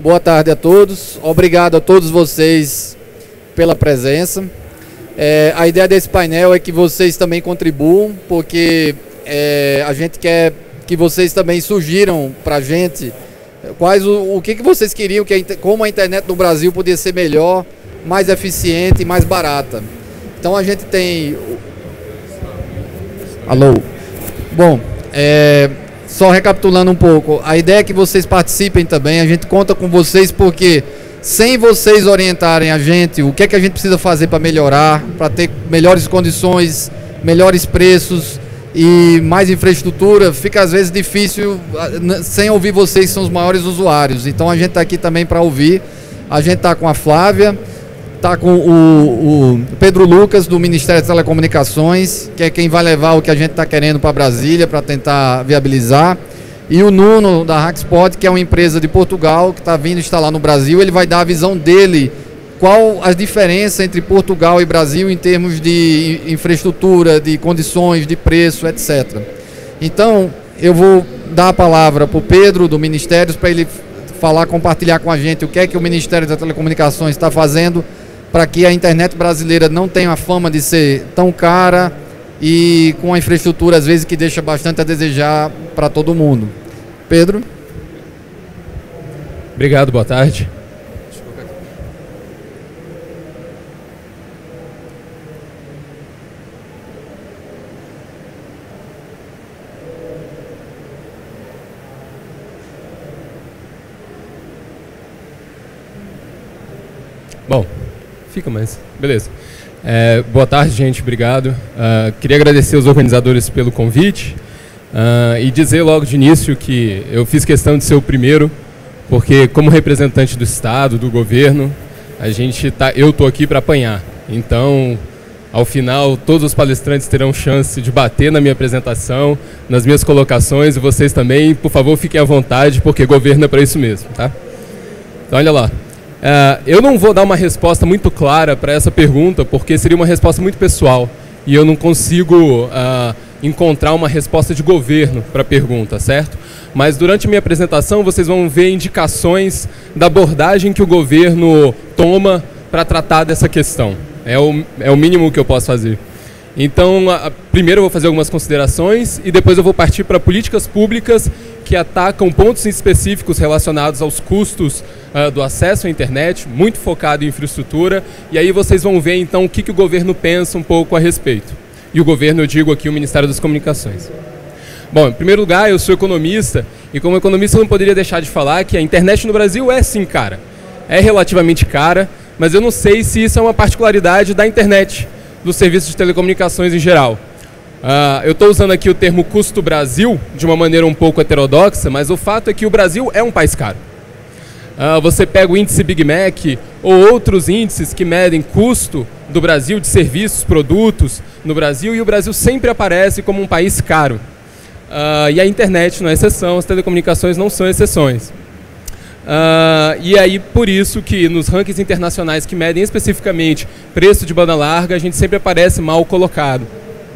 boa tarde a todos. Obrigado a todos vocês pela presença. A ideia desse painel é que vocês também contribuam, porque a gente quer que vocês também sugiram para a gente o que vocês queriam, como a internet no Brasil podia ser melhor, mais eficiente e mais barata. Então a gente tem... Alô? Bom, só recapitulando um pouco, a ideia é que vocês participem também, a gente conta com vocês porque sem vocês orientarem a gente, o que é que a gente precisa fazer para melhorar, para ter melhores condições, melhores preços e mais infraestrutura, fica às vezes difícil sem ouvir vocês, que são os maiores usuários. Então a gente está aqui também para ouvir. A gente está com a Flávia, está com o Pedro Lucas do Ministério das Telecomunicações, que é quem vai levar o que a gente está querendo para Brasília para tentar viabilizar, e o Nuno da Hackspot, que é uma empresa de Portugal que está vindo instalar no Brasil. Ele vai dar a visão dele, qual a diferença entre Portugal e Brasil em termos de infraestrutura, de condições, de preço, etc. Então eu vou dar a palavra para o Pedro do Ministério para ele compartilhar com a gente o que é que o Ministério das Telecomunicações está fazendo para que a internet brasileira não tenha a fama de ser tão cara e com a infraestrutura, às vezes, que deixa bastante a desejar para todo mundo. Pedro? Obrigado, boa tarde. Bom, fica mais. Beleza. Boa tarde, gente. Obrigado. Queria agradecer aos organizadores pelo convite e dizer logo de início que eu fiz questão de ser o primeiro, porque como representante do Estado, do governo, eu estou aqui para apanhar. Então, ao final, todos os palestrantes terão chance de bater na minha apresentação, nas minhas colocações, e vocês também, por favor, fiquem à vontade, porque governo é para isso mesmo, tá? Então, olha lá. Eu não vou dar uma resposta muito clara para essa pergunta, porque seria uma resposta muito pessoal e eu não consigo encontrar uma resposta de governo para a pergunta, certo? Mas durante a minha apresentação vocês vão ver indicações da abordagem que o governo toma para tratar dessa questão. É o mínimo que eu posso fazer. Então, primeiro eu vou fazer algumas considerações e depois eu vou partir para políticas públicas que atacam pontos específicos relacionados aos custos do acesso à internet, muito focado em infraestrutura, e aí vocês vão ver então o que o governo pensa um pouco a respeito. E o governo, eu digo aqui, o Ministério das Comunicações. Bom, em primeiro lugar, eu sou economista, e como economista eu não poderia deixar de falar que a internet no Brasil é sim cara. É relativamente cara, mas eu não sei se isso é uma particularidade da internet, dos serviços de telecomunicações em geral. Eu estou usando aqui o termo custo Brasil de uma maneira um pouco heterodoxa, mas o fato é que o Brasil é um país caro. Você pega o índice Big Mac ou outros índices que medem custo do Brasil de serviços, produtos no Brasil, e o Brasil sempre aparece como um país caro. E a internet não é exceção, as telecomunicações não são exceções. E aí, por isso que nos rankings internacionais que medem especificamente preço de banda larga, a gente sempre aparece mal colocado.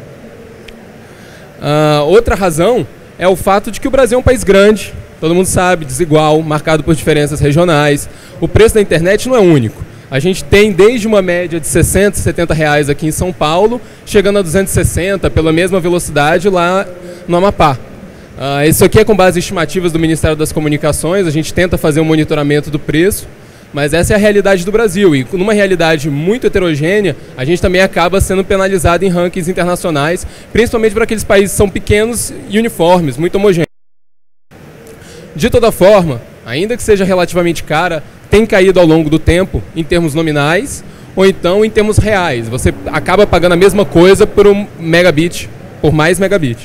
Outra razão é o fato de que o Brasil é um país grande, todo mundo sabe, desigual, marcado por diferenças regionais. O preço da internet não é único. A gente tem desde uma média de 60, 70 reais aqui em São Paulo, chegando a 260 pela mesma velocidade lá no Amapá. Isso aqui é com base em estimativas do Ministério das Comunicações, a gente tenta fazer um monitoramento do preço, mas essa é a realidade do Brasil, e numa realidade muito heterogênea, a gente também acaba sendo penalizado em rankings internacionais, principalmente para aqueles países que são pequenos e uniformes, muito homogêneos. De toda forma, ainda que seja relativamente cara, tem caído ao longo do tempo em termos nominais ou então em termos reais. Você acaba pagando a mesma coisa por um megabit, por mais megabit.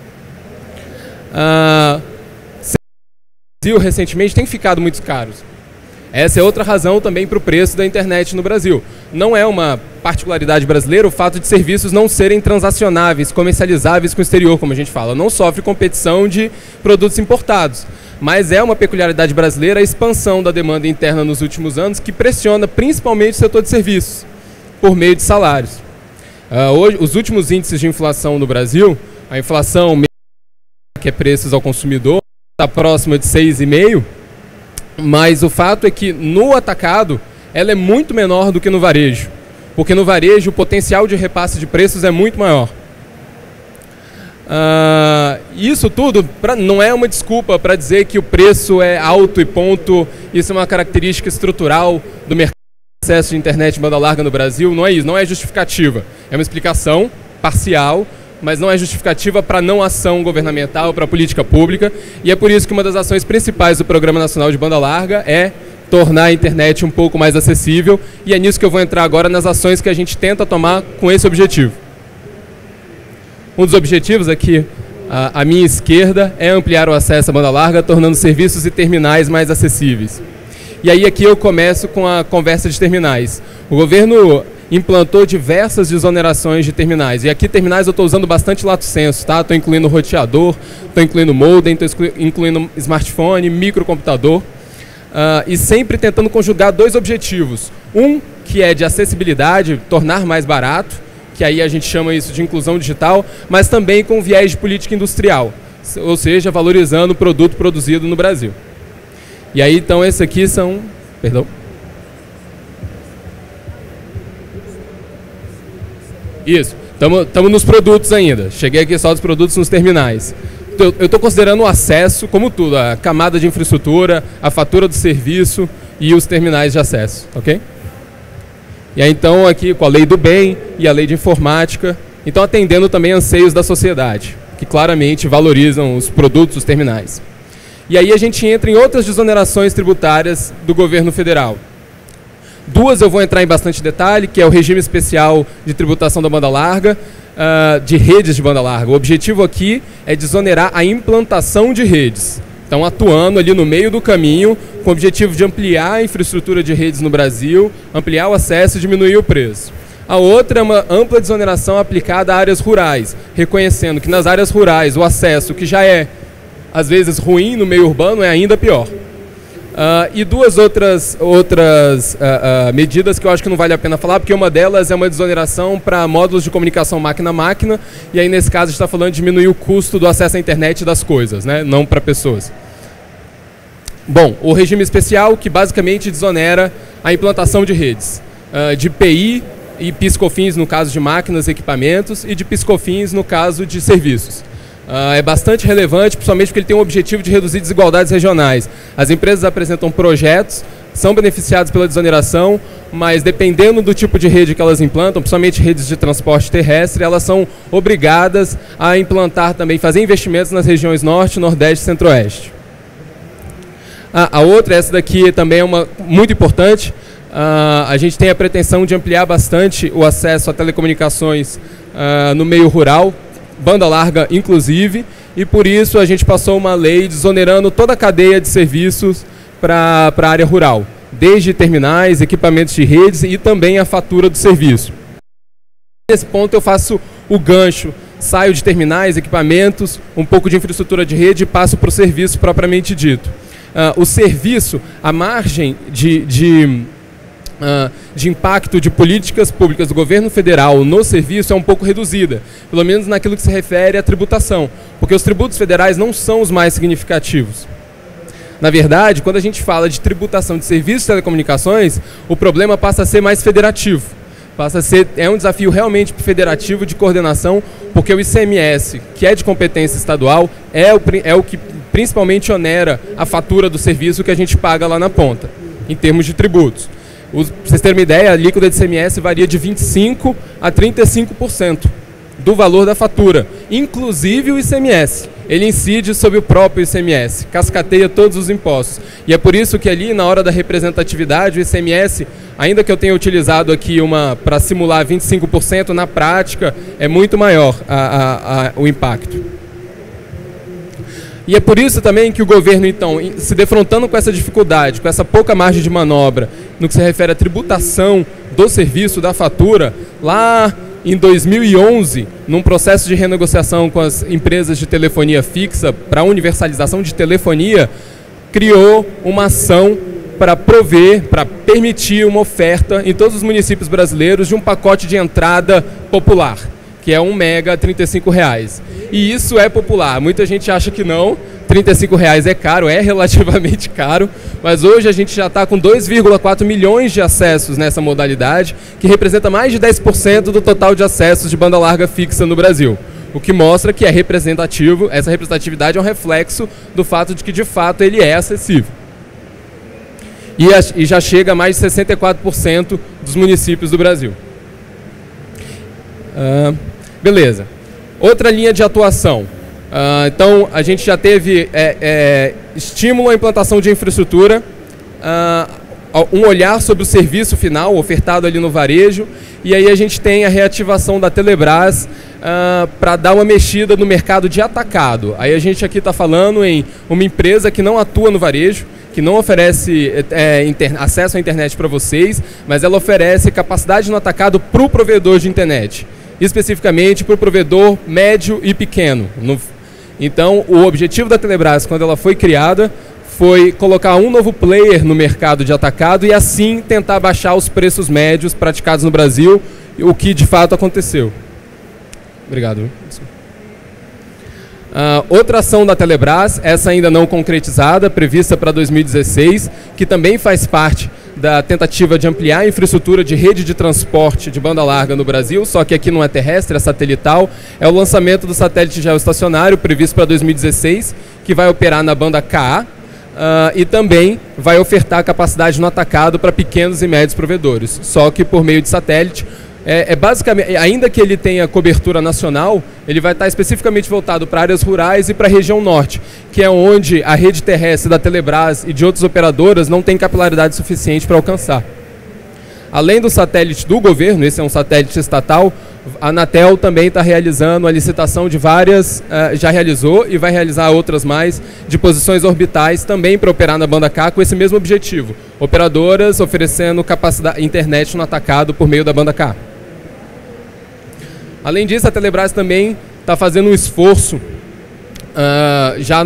Brasil recentemente tem ficado muito caros. Essa é outra razão também para o preço da internet no Brasil. Não é uma particularidade brasileira o fato de serviços não serem transacionáveis, comercializáveis com o exterior, como a gente fala. Não sofre competição de produtos importados. Mas é uma peculiaridade brasileira a expansão da demanda interna nos últimos anos, que pressiona principalmente o setor de serviços, por meio de salários. Hoje, os últimos índices de inflação no Brasil, a inflação, que é preços ao consumidor, está próxima de 6,5%, Mas o fato é que no atacado ela é muito menor do que no varejo, porque no varejo o potencial de repasse de preços é muito maior. Isso tudo não é uma desculpa para dizer que o preço é alto e ponto. Isso é uma característica estrutural do mercado de acesso de internet banda larga no Brasil. Não é isso, não é justificativa. É uma explicação parcial, mas não é justificativa para não ação governamental, para política pública. E é por isso que uma das ações principais do Programa Nacional de Banda Larga é tornar a internet um pouco mais acessível. E é nisso que eu vou entrar agora, nas ações que a gente tenta tomar com esse objetivo. Um dos objetivos aqui, à minha esquerda, é ampliar o acesso à banda larga, tornando serviços e terminais mais acessíveis. E aí aqui eu começo com a conversa de terminais. O governo implantou diversas desonerações de terminais. E aqui terminais eu estou usando bastante lato sensu, tá? Estou incluindo roteador, estou incluindo modem, estou incluindo smartphone, microcomputador. E sempre tentando conjugar dois objetivos. Um, que é de acessibilidade, tornar mais barato, que aí a gente chama isso de inclusão digital, mas também com viés de política industrial, ou seja, valorizando o produto produzido no Brasil. E aí, então, esses aqui são... Perdão. Isso, estamos nos produtos ainda. Cheguei aqui só dos produtos nos terminais. Eu estou considerando o acesso como tudo, a camada de infraestrutura, a fatura do serviço e os terminais de acesso, ok? E aí, então, aqui com a lei do bem e a lei de informática, então atendendo também anseios da sociedade, que claramente valorizam os produtos, os terminais. E aí a gente entra em outras desonerações tributárias do governo federal. Duas eu vou entrar em bastante detalhe, que é o regime especial de tributação da banda larga, de redes de banda larga. O objetivo aqui é desonerar a implantação de redes. Então, atuando ali no meio do caminho, com o objetivo de ampliar a infraestrutura de redes no Brasil, ampliar o acesso e diminuir o preço. A outra é uma ampla desoneração aplicada a áreas rurais, reconhecendo que nas áreas rurais o acesso, que já é, às vezes, ruim no meio urbano, é ainda pior. E duas outras medidas que eu acho que não vale a pena falar, porque uma delas é uma desoneração para módulos de comunicação máquina-máquina, e aí nesse caso a gente está falando de diminuir o custo do acesso à internet das coisas, né? Não para pessoas. Bom, o regime especial que basicamente desonera a implantação de redes, de PI e PIS/COFINS no caso de máquinas e equipamentos, e de PIS/COFINS no caso de serviços. É bastante relevante, principalmente porque ele tem o objetivo de reduzir desigualdades regionais. As empresas apresentam projetos, são beneficiadas pela desoneração, mas dependendo do tipo de rede que elas implantam, principalmente redes de transporte terrestre, elas são obrigadas a implantar também, fazer investimentos nas regiões Norte, Nordeste e Centro-Oeste. A outra, essa daqui também é uma muito importante. A gente tem a pretensão de ampliar bastante o acesso a telecomunicações no meio rural, banda larga inclusive, e por isso a gente passou uma lei desonerando toda a cadeia de serviços para a área rural, desde terminais, equipamentos de redes e também a fatura do serviço. Nesse ponto eu faço o gancho, saio de terminais, equipamentos, um pouco de infraestrutura de rede e passo para o serviço propriamente dito. O serviço, a margem de impacto de políticas públicas do governo federal no serviço é um pouco reduzida, pelo menos naquilo que se refere à tributação, porque os tributos federais não são os mais significativos. Na verdade, quando a gente fala de tributação de serviços de telecomunicações, o problema passa a ser mais federativo. É um desafio realmente federativo de coordenação, porque o ICMS, que é de competência estadual, é o que principalmente onera a fatura do serviço que a gente paga lá na ponta, em termos de tributos. Para vocês terem uma ideia, a alíquota de ICMS varia de 25% a 35% do valor da fatura, inclusive o ICMS. Ele incide sobre o próprio ICMS, cascateia todos os impostos. E é por isso que ali, na hora da representatividade, o ICMS, ainda que eu tenha utilizado aqui para simular 25%, na prática é muito maior o impacto. E é por isso também que o governo, então, se defrontando com essa dificuldade, com essa pouca margem de manobra, no que se refere à tributação do serviço, da fatura, lá em 2011, num processo de renegociação com as empresas de telefonia fixa para a universalização de telefonia, criou uma ação para permitir uma oferta em todos os municípios brasileiros de um pacote de entrada popular, que é 1 mega a R$ 35. E isso é popular. Muita gente acha que não. R$ R$ 35 é caro, é relativamente caro, mas hoje a gente já está com 2,4 milhões de acessos nessa modalidade, que representa mais de 10% do total de acessos de banda larga fixa no Brasil. O que mostra que é representativo, essa representatividade é um reflexo do fato de que, de fato, ele é acessível. E já chega a mais de 64% dos municípios do Brasil. Beleza. Outra linha de atuação. Então, a gente já teve estímulo à implantação de infraestrutura, um olhar sobre o serviço final ofertado ali no varejo, e aí a gente tem a reativação da Telebrás para dar uma mexida no mercado de atacado. Aí a gente aqui está falando em uma empresa que não atua no varejo, que não oferece acesso à internet para vocês, mas ela oferece capacidade no atacado para o provedor de internet, especificamente para o provedor médio e pequeno. Então, o objetivo da Telebrás, quando ela foi criada, foi colocar um novo player no mercado de atacado e assim tentar baixar os preços médios praticados no Brasil, o que de fato aconteceu. Obrigado. Outra ação da Telebrás, essa ainda não concretizada, prevista para 2016, que também faz parte da tentativa de ampliar a infraestrutura de rede de transporte de banda larga no Brasil, só que aqui não é terrestre, é satelital, é o lançamento do satélite geoestacionário, previsto para 2016, que vai operar na banda Ka, e também vai ofertar capacidade no atacado para pequenos e médios provedores, só que por meio de satélite. Basicamente, ainda que ele tenha cobertura nacional, ele vai estar especificamente voltado para áreas rurais e para a região norte, que é onde a rede terrestre da Telebrás e de outras operadoras não tem capilaridade suficiente para alcançar. Além do satélite do governo, esse é um satélite estatal, a Anatel também está realizando a licitação de várias, já realizou e vai realizar outras mais, de posições orbitais também para operar na banda Ka com esse mesmo objetivo. Operadoras oferecendo capacidade internet no atacado por meio da banda Ka. Além disso, a Telebrás também está fazendo um esforço, já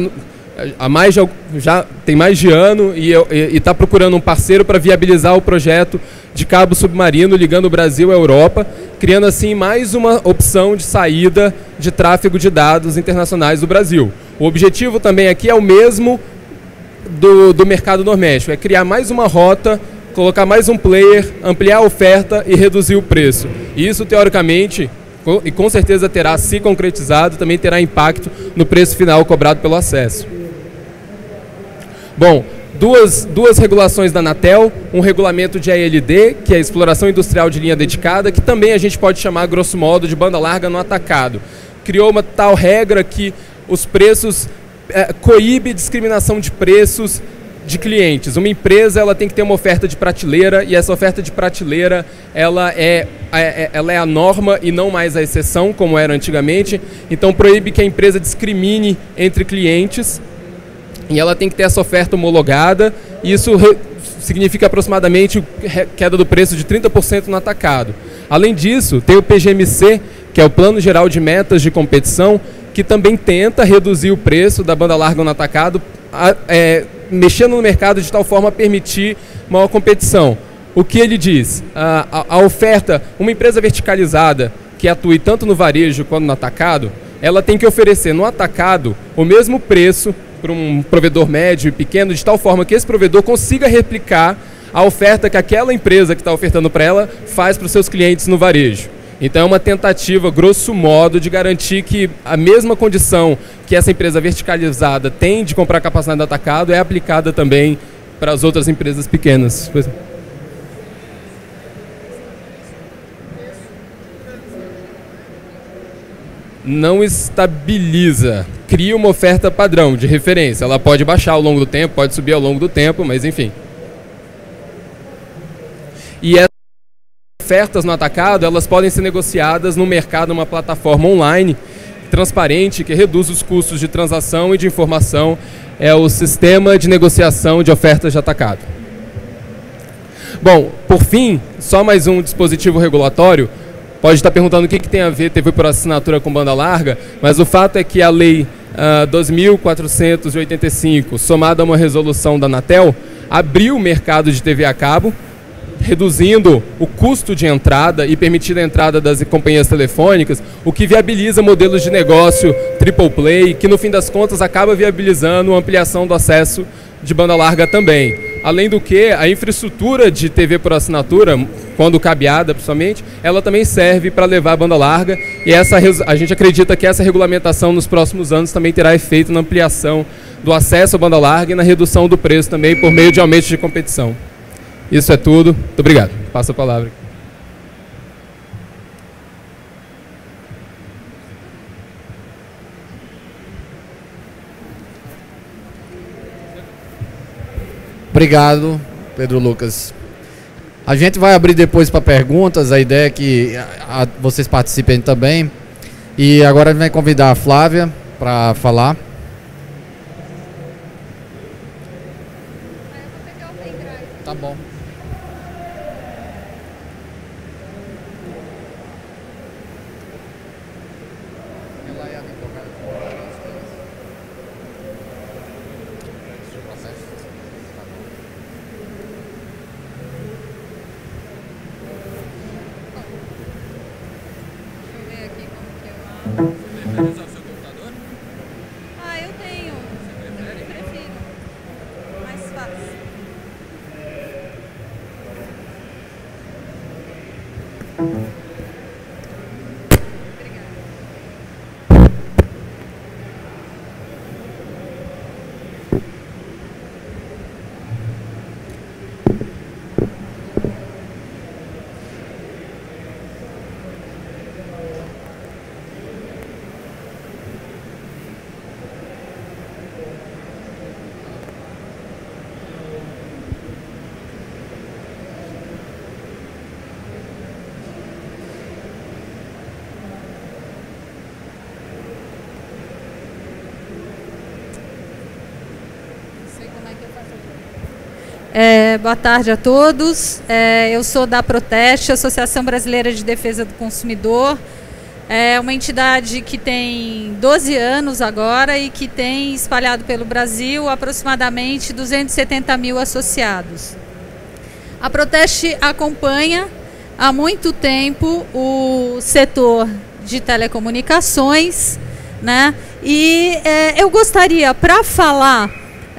tem mais de ano, e está procurando um parceiro para viabilizar o projeto de cabo submarino ligando o Brasil à Europa, criando assim mais uma opção de saída de tráfego de dados internacionais do Brasil. O objetivo também aqui é o mesmo do mercado doméstico, é criar mais uma rota, colocar mais um player, ampliar a oferta e reduzir o preço. E isso, teoricamente, e com certeza terá se concretizado, também terá impacto no preço final cobrado pelo acesso. Bom, duas regulações da Anatel, um regulamento de ALD, que é a exploração industrial de linha dedicada, que também a gente pode chamar, grosso modo, de banda larga no atacado. Criou uma tal regra que os preços, coíbe discriminação de preços de clientes. Uma empresa ela tem que ter uma oferta de prateleira, e essa oferta de prateleira ela é a norma e não mais a exceção, como era antigamente. Então proíbe que a empresa discrimine entre clientes, e ela tem que ter essa oferta homologada, e isso significa aproximadamente queda do preço de 30% no atacado. Além disso, tem o PGMC, que é o Plano Geral de Metas de Competição, que também tenta reduzir o preço da banda larga no atacado, mexendo no mercado de tal forma a permitir maior competição. O que ele diz? A oferta, uma empresa verticalizada que atue tanto no varejo quanto no atacado, ela tem que oferecer no atacado o mesmo preço para um provedor médio e pequeno, de tal forma que esse provedor consiga replicar a oferta que aquela empresa que está ofertando para ela faz para os seus clientes no varejo. Então é uma tentativa, grosso modo, de garantir que a mesma condição que essa empresa verticalizada tem de comprar capacidade de atacado é aplicada também para as outras empresas pequenas. Não estabiliza, cria uma oferta padrão de referência. Ela pode baixar ao longo do tempo, pode subir ao longo do tempo, mas enfim. E essas ofertas no atacado, elas podem ser negociadas no mercado, numa plataforma online, transparente, que reduz os custos de transação e de informação. É o sistema de negociação de ofertas de atacado. Bom, por fim, só mais um dispositivo regulatório. Pode estar perguntando o que tem a ver TV por assinatura com banda larga, mas o fato é que a Lei 2.485, somada a uma resolução da Anatel, abriu o mercado de TV a cabo, reduzindo o custo de entrada e permitindo a entrada das companhias telefônicas, o que viabiliza modelos de negócio triple play, que no fim das contas acaba viabilizando a ampliação do acesso de banda larga também. Além do que, a infraestrutura de TV por assinatura, quando cabeada principalmente, ela também serve para levar a banda larga, e a gente acredita que essa regulamentação nos próximos anos também terá efeito na ampliação do acesso à banda larga e na redução do preço também por meio de aumento de competição. Isso é tudo. Muito obrigado. Passo a palavra. Obrigado, Pedro Lucas. A gente vai abrir depois para perguntas, a ideia é que vocês participem também. E agora a gente vai convidar a Flávia para falar. Tá bom. Eu tenho. Eu prefiro. Mais fácil. Boa tarde a todos. Eu sou da Proteste, Associação Brasileira de Defesa do Consumidor. É uma entidade que tem 12 anos agora e que tem espalhado pelo Brasil aproximadamente 270 mil associados. A Proteste acompanha há muito tempo o setor de telecomunicações, né? E eu gostaria, para falar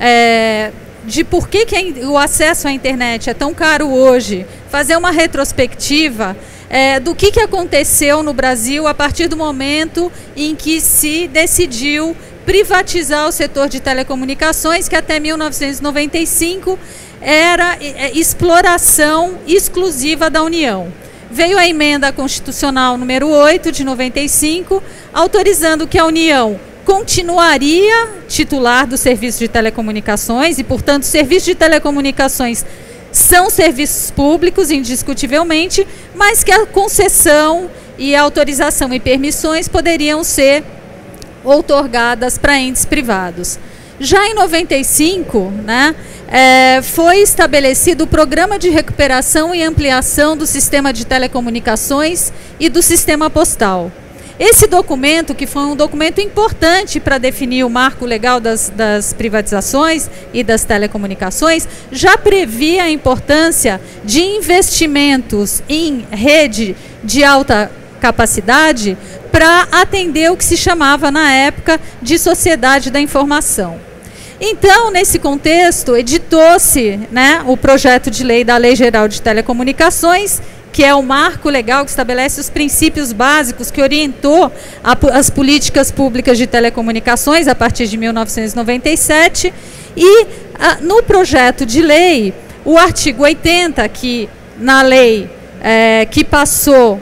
de por que o acesso à internet é tão caro hoje, fazer uma retrospectiva do que aconteceu no Brasil a partir do momento em que se decidiu privatizar o setor de telecomunicações, que até 1995 era exploração exclusiva da União. Veio a emenda constitucional número 8 de 95, autorizando que a União continuaria titular do serviço de telecomunicações e, portanto, serviços de telecomunicações são serviços públicos, indiscutivelmente, mas que a concessão e a autorização e permissões poderiam ser outorgadas para entes privados. Já em 95, né, foi estabelecido o Programa de Recuperação e Ampliação do Sistema de Telecomunicações e do Sistema Postal. Esse documento, que foi um documento importante para definir o marco legal das privatizações e das telecomunicações, já previa a importância de investimentos em rede de alta capacidade para atender o que se chamava na época de sociedade da informação. Então, nesse contexto, editou-se, né, o projeto de lei da Lei Geral de Telecomunicações, que é o marco legal que estabelece os princípios básicos que orientou as políticas públicas de telecomunicações a partir de 1997. E no projeto de lei, o artigo 80, que na lei que passou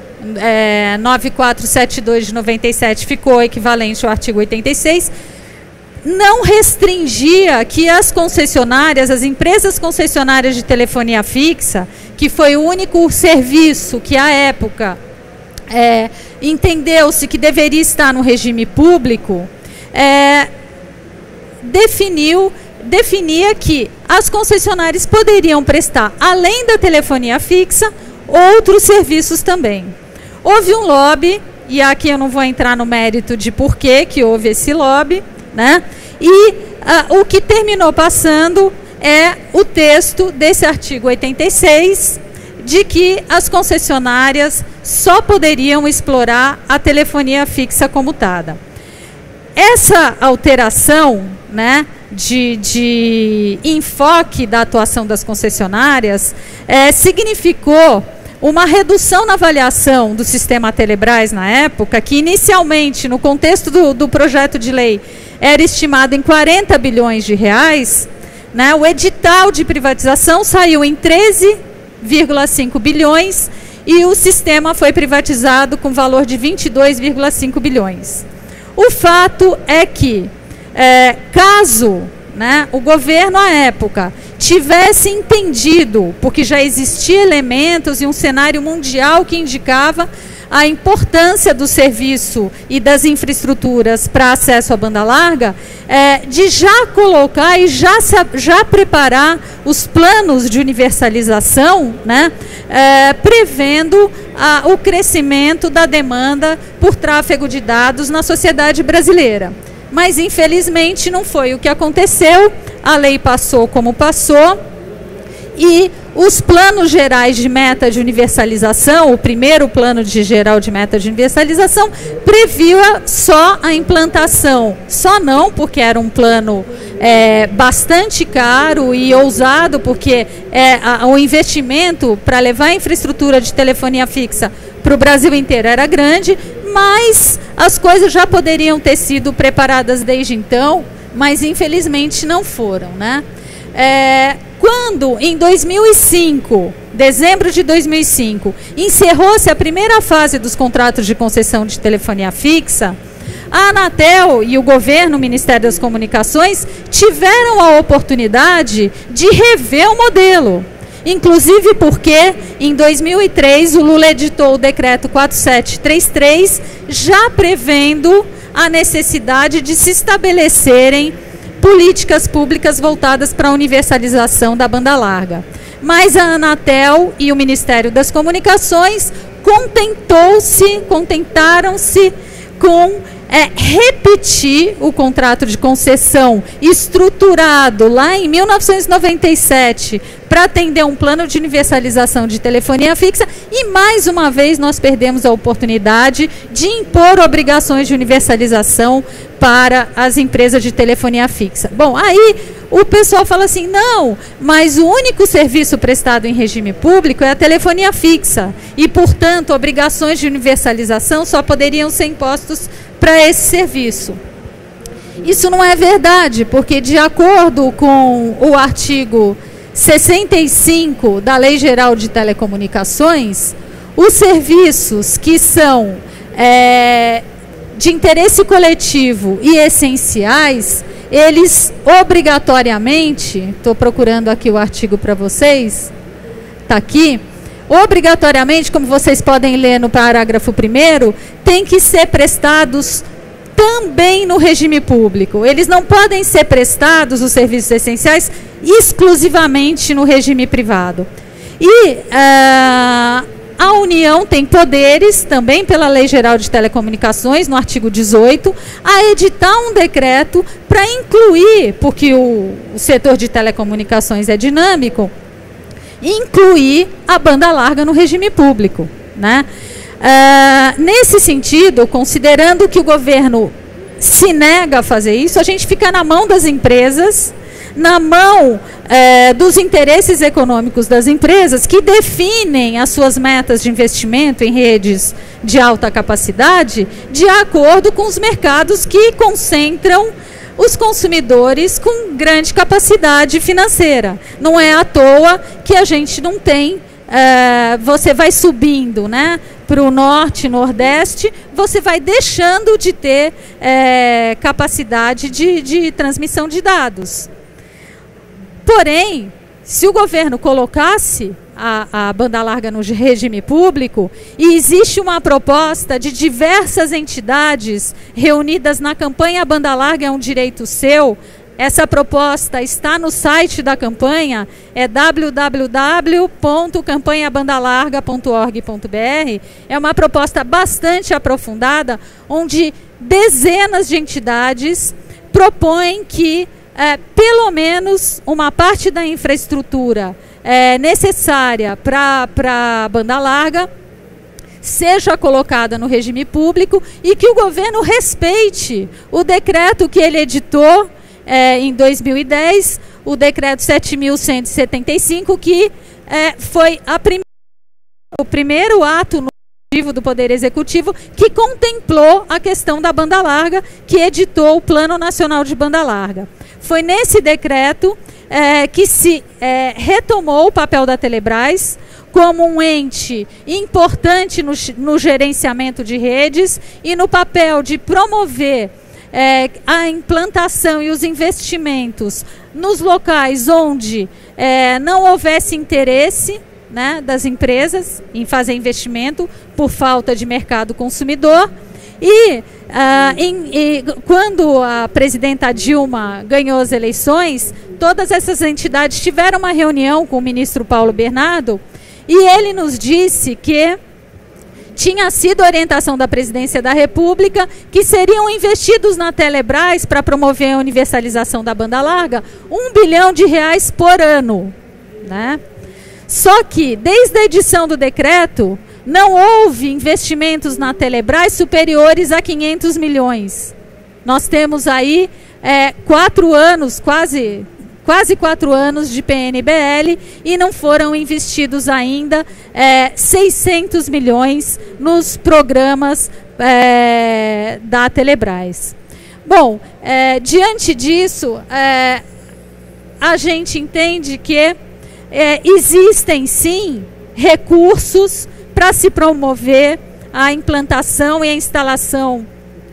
9472 de 97 ficou equivalente ao artigo 86, não restringia que as concessionárias, as empresas concessionárias de telefonia fixa, que foi o único serviço que, à época, entendeu-se que deveria estar no regime público, definia que as concessionárias poderiam prestar, além da telefonia fixa, outros serviços também. Houve um lobby, e aqui eu não vou entrar no mérito de por que houve esse lobby, né? E o que terminou passando é o texto desse artigo 86, de que as concessionárias só poderiam explorar a telefonia fixa comutada. Essa alteração, né, de enfoque da atuação das concessionárias significou uma redução na avaliação do sistema Telebrás na época, que inicialmente, no contexto do projeto de lei, era estimado em 40 bilhões de reais, né? O edital de privatização saiu em 13,5 bilhões e o sistema foi privatizado com valor de 22,5 bilhões. O fato é que, caso, né, o governo à época tivesse entendido, porque já existiam elementos e um cenário mundial que indicava a importância do serviço e das infraestruturas para acesso à banda larga, de já colocar e já preparar os planos de universalização, né, prevendo o crescimento da demanda por tráfego de dados na sociedade brasileira. Mas, infelizmente, não foi o que aconteceu, a lei passou como passou, e os planos gerais de meta de universalização, o primeiro plano geral de meta de universalização, previa só a implantação, só não, porque era um plano bastante caro e ousado, porque o investimento para levar a infraestrutura de telefonia fixa para o Brasil inteiro era grande, mas as coisas já poderiam ter sido preparadas desde então, mas infelizmente não foram, né? Quando, em 2005, dezembro de 2005, encerrou-se a primeira fase dos contratos de concessão de telefonia fixa, a Anatel e o governo, o Ministério das Comunicações, tiveram a oportunidade de rever o modelo. Inclusive porque, em 2003, o Lula editou o decreto 4733, já prevendo a necessidade de se estabelecerem políticas públicas voltadas para a universalização da banda larga. Mas a Anatel e o Ministério das Comunicações contentaram-se com repetir o contrato de concessão estruturado lá em 1997 para atender um plano de universalização de telefonia fixa, e mais uma vez nós perdemos a oportunidade de impor obrigações de universalização para as empresas de telefonia fixa. Bom, aí o pessoal fala assim, não, mas o único serviço prestado em regime público é a telefonia fixa e, portanto, obrigações de universalização só poderiam ser impostos para esse serviço. Isso não é verdade, porque de acordo com o artigo 65 da Lei Geral de Telecomunicações, os serviços que são de interesse coletivo e essenciais, eles obrigatoriamente, estou procurando aqui o artigo para vocês, está aqui, obrigatoriamente, como vocês podem ler no parágrafo 1º, tem que ser prestados também no regime público. Eles não podem ser prestados, os serviços essenciais, exclusivamente no regime privado. E a União tem poderes, também pela Lei Geral de Telecomunicações, no artigo 18, a editar um decreto para incluir, porque o setor de telecomunicações é dinâmico, incluir a banda larga no regime público, né? Nesse sentido, considerando que o governo se nega a fazer isso, a gente fica na mão das empresas, na mão dos interesses econômicos das empresas, que definem as suas metas de investimento em redes de alta capacidade de acordo com os mercados que concentram os consumidores com grande capacidade financeira. Não é à toa que a gente não tem, você vai subindo, né, para o norte, nordeste, você vai deixando de ter capacidade de transmissão de dados. Porém, se o governo colocasse a banda larga no regime público, e existe uma proposta de diversas entidades reunidas na campanha Banda Larga é um Direito Seu, essa proposta está no site da campanha, é www.campanhabandalarga.org.br, é uma proposta bastante aprofundada, onde dezenas de entidades propõem que pelo menos uma parte da infraestrutura necessária para a banda larga seja colocada no regime público e que o governo respeite o decreto que ele editou em 2010, o decreto 7.175, que foi o primeiro ato do Poder Executivo que contemplou a questão da banda larga, que editou o Plano Nacional de Banda Larga. Foi nesse decreto que se retomou o papel da Telebrás como um ente importante no gerenciamento de redes e no papel de promover a implantação e os investimentos nos locais onde não houvesse interesse, né, das empresas em fazer investimento por falta de mercado consumidor. E quando a presidenta Dilma ganhou as eleições, todas essas entidades tiveram uma reunião com o ministro Paulo Bernardo e ele nos disse que tinha sido orientação da Presidência da República que seriam investidos na Telebrás para promover a universalização da banda larga R$1 bilhão por ano, né? Só que, desde a edição do decreto, não houve investimentos na Telebrás superiores a 500 milhões. Nós temos aí 4 anos, quase 4 anos de PNBL e não foram investidos ainda 600 milhões nos programas da Telebrás. Bom, diante disso, a gente entende que existem sim recursos para se promover a implantação e a instalação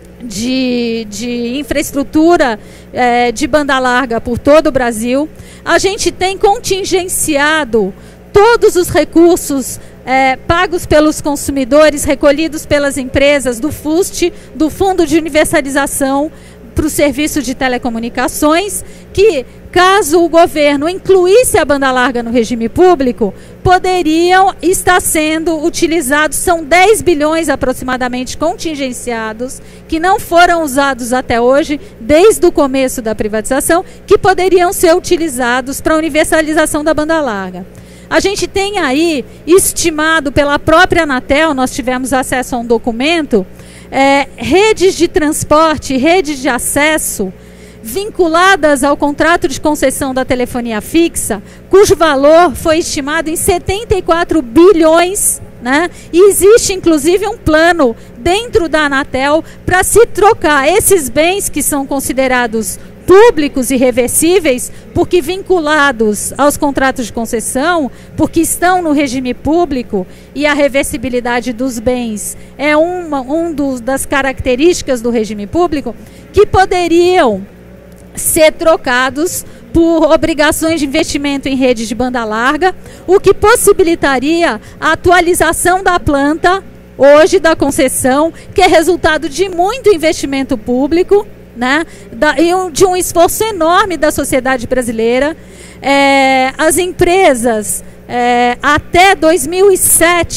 de infraestrutura de banda larga por todo o Brasil. A gente tem contingenciado todos os recursos pagos pelos consumidores, recolhidos pelas empresas do FUST, do Fundo de Universalização para o Serviço de Telecomunicações, que, caso o governo incluísse a banda larga no regime público, poderiam estar sendo utilizados, são 10 bilhões aproximadamente contingenciados, que não foram usados até hoje, desde o começo da privatização, que poderiam ser utilizados para a universalização da banda larga. A gente tem aí, estimado pela própria Anatel, nós tivemos acesso a um documento, redes de transporte, redes de acesso, vinculadas ao contrato de concessão da telefonia fixa, cujo valor foi estimado em 74 bilhões, né? E existe inclusive um plano dentro da Anatel para se trocar esses bens que são considerados públicos e reversíveis, porque vinculados aos contratos de concessão, porque estão no regime público e a reversibilidade dos bens é das características do regime público, que poderiam ser trocados por obrigações de investimento em rede de banda larga, o que possibilitaria a atualização da planta, hoje da concessão, que é resultado de muito investimento público, né, de um esforço enorme da sociedade brasileira. As empresas, até 2007,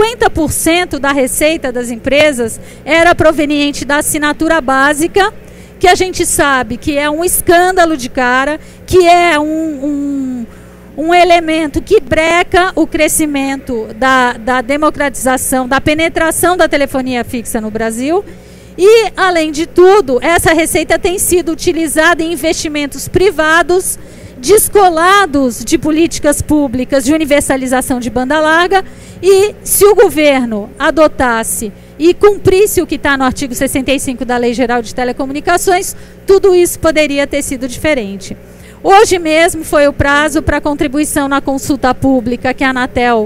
50% da receita das empresas era proveniente da assinatura básica, que a gente sabe que é um escândalo de cara, que é um elemento que breca o crescimento da democratização, da penetração da telefonia fixa no Brasil. E, além de tudo, essa receita tem sido utilizada em investimentos privados, descolados de políticas públicas de universalização de banda larga. E, se o governo adotasse e cumprisse o que está no artigo 65 da Lei Geral de Telecomunicações, tudo isso poderia ter sido diferente. Hoje mesmo foi o prazo para contribuição na consulta pública que a Anatel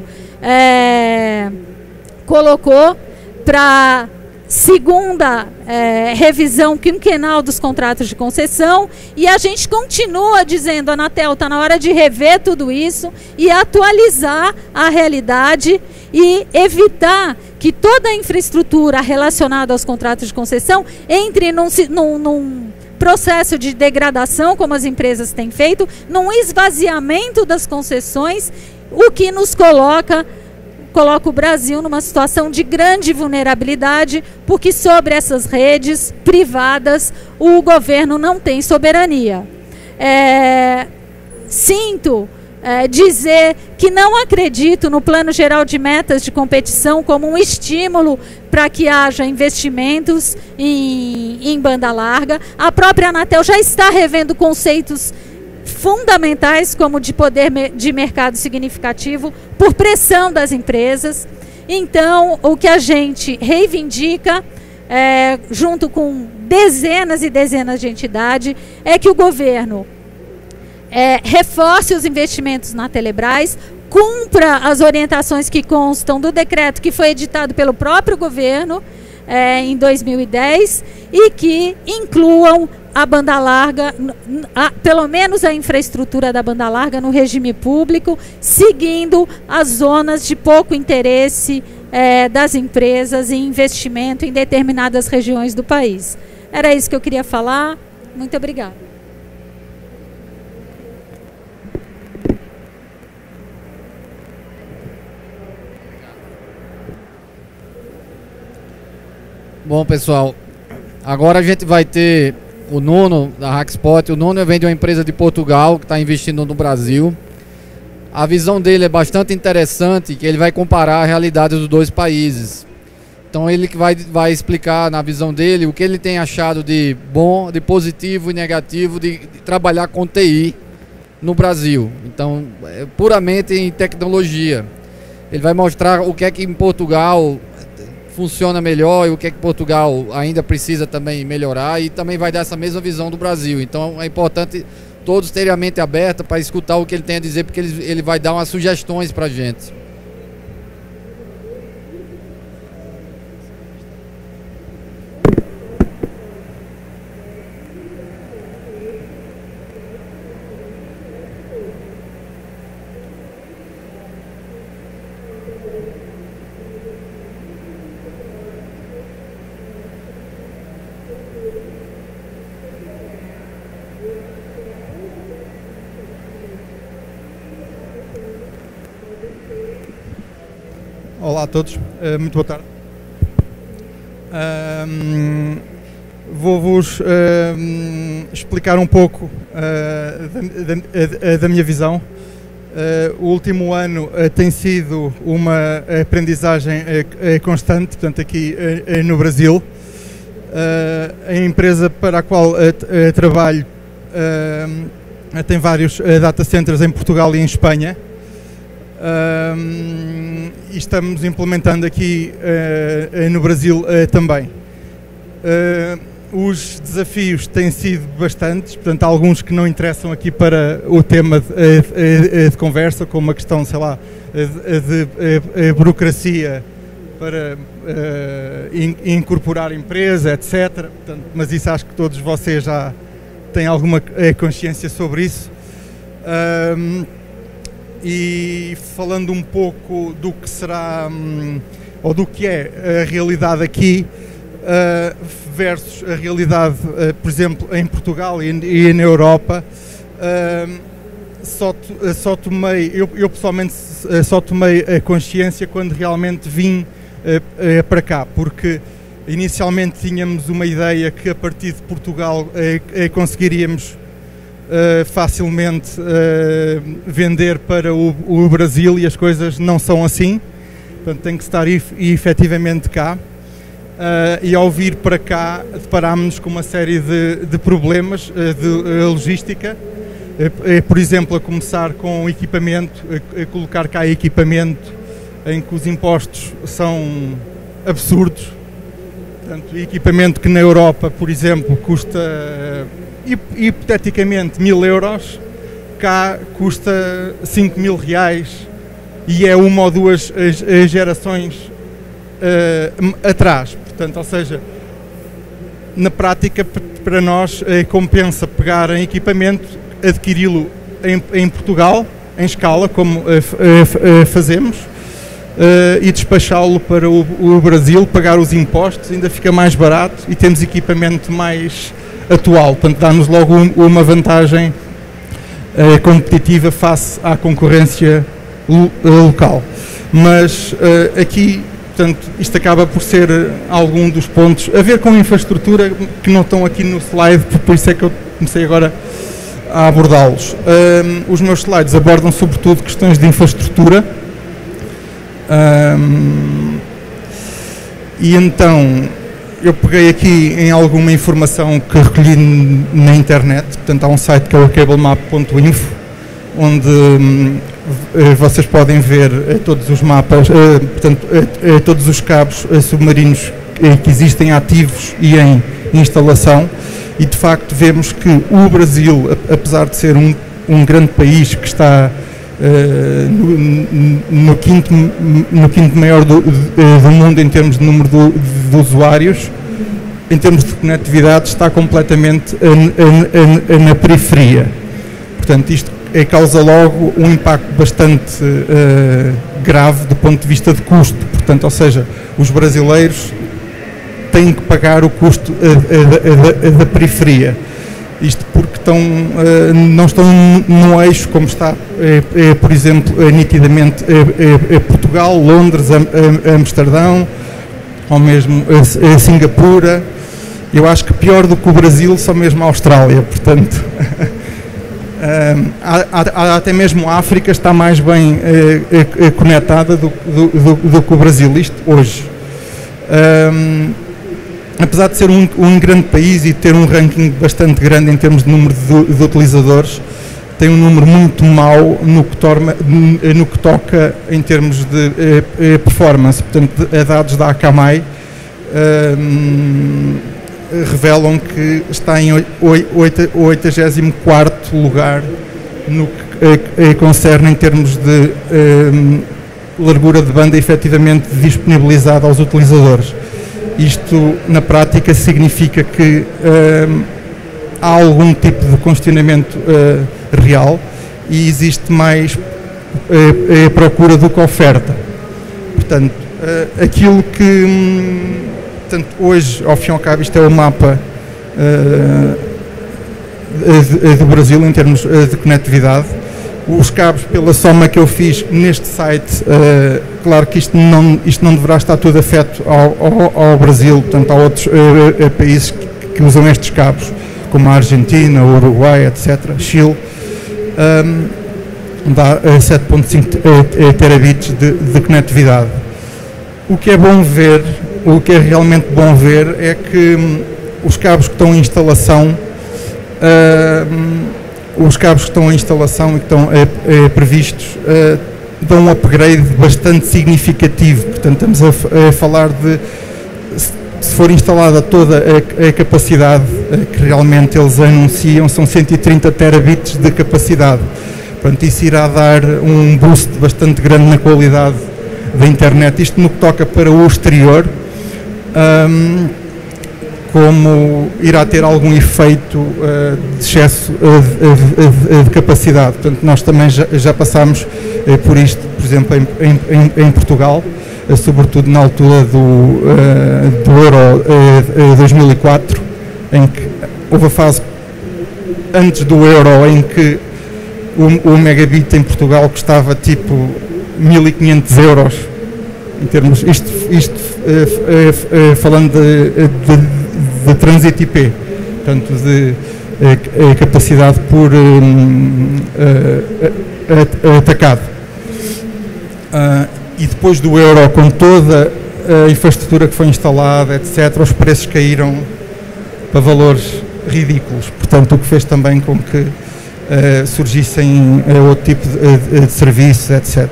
colocou para segunda revisão quinquenal dos contratos de concessão, e a gente continua dizendo, Anatel, está na hora de rever tudo isso e atualizar a realidade e evitar que toda a infraestrutura relacionada aos contratos de concessão entre num processo de degradação, como as empresas têm feito, num esvaziamento das concessões, o que nos coloca o Brasil numa situação de grande vulnerabilidade, porque sobre essas redes privadas o governo não tem soberania. Sinto dizer que não acredito no Plano Geral de Metas de Competição como um estímulo para que haja investimentos em banda larga. A própria Anatel já está revendo conceitos fundamentais, como de poder de mercado significativo, por pressão das empresas. Então, o que a gente reivindica, junto com dezenas e dezenas de entidades, é que o governo reforce os investimentos na Telebrás, cumpra as orientações que constam do decreto que foi editado pelo próprio governo em 2010 e que incluam a banda larga, pelo menos a infraestrutura da banda larga no regime público, seguindo as zonas de pouco interesse das empresas em investimento em determinadas regiões do país. Era isso que eu queria falar. Muito obrigada. Bom, pessoal, agora a gente vai ter o Nuno da Hackspot. O Nuno vem de uma empresa de Portugal que está investindo no Brasil. A visão dele é bastante interessante, que ele vai comparar a realidade dos dois países. Então ele que vai explicar na visão dele o que ele tem achado de bom, de positivo e negativo de trabalhar com TI no Brasil. Então, puramente em tecnologia. Ele vai mostrar o que é que em Portugal funciona melhor e o que é que Portugal ainda precisa também melhorar, e também vai dar essa mesma visão do Brasil. Então é importante todos terem a mente aberta para escutar o que ele tem a dizer, porque ele vai dar umas sugestões para a gente. Olá a todos, muito boa tarde. Vou-vos explicar um pouco da minha visão. O último ano tem sido uma aprendizagem constante, portanto aqui no Brasil. A empresa para a qual trabalho tem vários data centers em Portugal e em Espanha. E estamos implementando aqui no Brasil também. Os desafios têm sido bastantes, portanto alguns que não interessam aqui para o tema de conversa, como a questão, sei lá, de burocracia para incorporar empresa, etc. Portanto, mas isso acho que todos vocês já têm alguma consciência sobre isso. E falando um pouco do que será, ou do que é a realidade aqui, versus a realidade, por exemplo, em Portugal e na Europa, só tomei, eu pessoalmente só tomei a consciência quando realmente vim para cá, porque inicialmente tínhamos uma ideia que a partir de Portugal conseguiríamos facilmente vender para o Brasil, e as coisas não são assim. Portanto, tem que estar efetivamente cá. E ao vir para cá deparámos-nos com uma série de problemas de logística, por exemplo, a começar com equipamento, a colocar cá equipamento em que os impostos são absurdos. Portanto, equipamento que na Europa, por exemplo, custa hipoteticamente 1000 euros, cá custa 5.000 reais, e é uma ou duas gerações atrás. Portanto, ou seja, na prática para nós compensa pegar em equipamento, adquiri-lo em Portugal, em escala, como fazemos, e despachá-lo para o Brasil, pagar os impostos, ainda fica mais barato e temos equipamento mais atual. Portanto, dá-nos logo uma vantagem competitiva face à concorrência local. Mas aqui, portanto, isto acaba por ser algum dos pontos a ver com infraestrutura que não estão aqui no slide, por isso é que eu comecei agora a abordá-los. Os meus slides abordam sobretudo questões de infraestrutura, e então eu peguei aqui em alguma informação que recolhi na internet. Portanto, há um site que é o cablemap.info, onde vocês podem ver todos os mapas, portanto, todos os cabos submarinos que existem ativos e em instalação, e de facto vemos que o Brasil, apesar de ser um grande país que está no quinto maior do mundo em termos de número de usuários, em termos de conectividade está completamente na periferia. Portanto, isto causa logo um impacto bastante grave do ponto de vista de custo. Portanto, ou seja, os brasileiros têm que pagar o custo da periferia. Isto porque não estão no eixo como está, por exemplo, nitidamente Portugal, Londres, Amsterdão, ou mesmo Singapura. Eu acho que pior do que o Brasil, só mesmo a Austrália. Portanto, até mesmo a África está mais bem conectada do que o Brasil, isto hoje. Apesar de ser um grande país e ter um ranking bastante grande em termos de número de utilizadores, tem um número muito mau no que toca em termos de performance. Portanto, dados da Akamai revelam que está em 84º lugar no que concerne em termos de largura de banda efetivamente disponibilizada aos utilizadores. Isto, na prática, significa que há algum tipo de congestionamento real e existe mais procura do que oferta. Portanto, aquilo que... Portanto, hoje, ao fim e ao cabo, isto é o mapa do Brasil em termos de conectividade. Os cabos, pela soma que eu fiz neste site, claro que isto não deverá estar tudo afeto ao Brasil, portanto, há outros países que usam estes cabos, como a Argentina, o Uruguai, etc., Chile, dá 7.5 terabits de conectividade. O que é bom ver, o que é realmente bom ver é que os cabos que estão em instalação e que estão previstos dão um upgrade bastante significativo. Portanto, estamos a falar de, se for instalada toda a capacidade que realmente eles anunciam, são 130 terabits de capacidade. Portanto, isso irá dar um boost bastante grande na qualidade da internet. Isto no que toca para o exterior, como irá ter algum efeito de excesso de capacidade. Portanto, nós também já passámos por isto, por exemplo, em Portugal, sobretudo na altura do Euro 2004, em que houve a fase antes do Euro em que o megabit em Portugal custava tipo 1.500 euros, em termos, isto falando de trânsito IP, portanto de capacidade por atacado. E depois do euro, com toda a infraestrutura que foi instalada, etc., os preços caíram para valores ridículos. Portanto, o que fez também com que surgissem outro tipo de serviços, etc.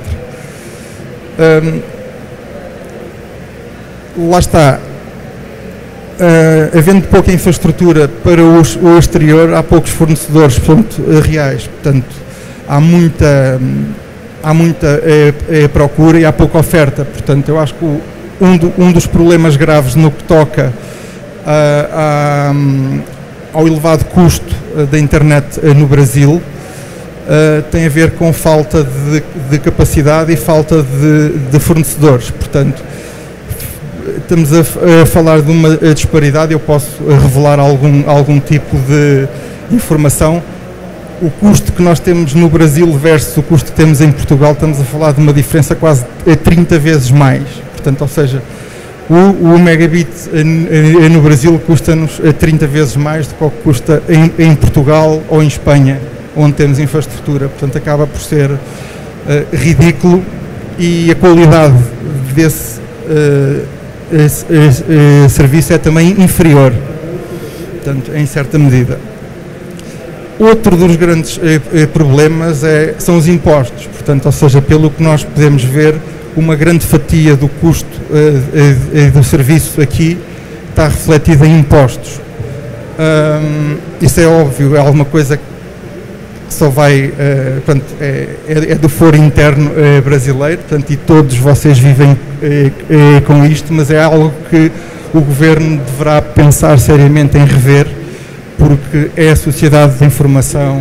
Lá está. Havendo pouca infraestrutura para o exterior, há poucos fornecedores, portanto, reais. Portanto, há muita procura e há pouca oferta. Portanto, eu acho que um dos problemas graves no que toca ao elevado custo da internet no Brasil tem a ver com falta de capacidade e falta de fornecedores. Portanto, estamos a falar de uma disparidade. Eu posso revelar algum tipo de informação. O custo que nós temos no Brasil versus o custo que temos em Portugal, estamos a falar de uma diferença quase 30 vezes mais. Portanto, ou seja, O megabit no Brasil custa-nos 30 vezes mais do que o que custa em Portugal ou em Espanha, onde temos infraestrutura. Portanto, acaba por ser ridículo, e a qualidade desse serviço é também inferior, portanto, em certa medida. Outro dos grandes problemas são os impostos, portanto, ou seja, pelo que nós podemos ver, uma grande fatia do custo do serviço aqui está refletida em impostos. Isso é óbvio, é alguma coisa que só vai, portanto, é do foro interno brasileiro, portanto, e todos vocês vivem com isto, mas é algo que o Governo deverá pensar seriamente em rever, porque é a sociedade de informação,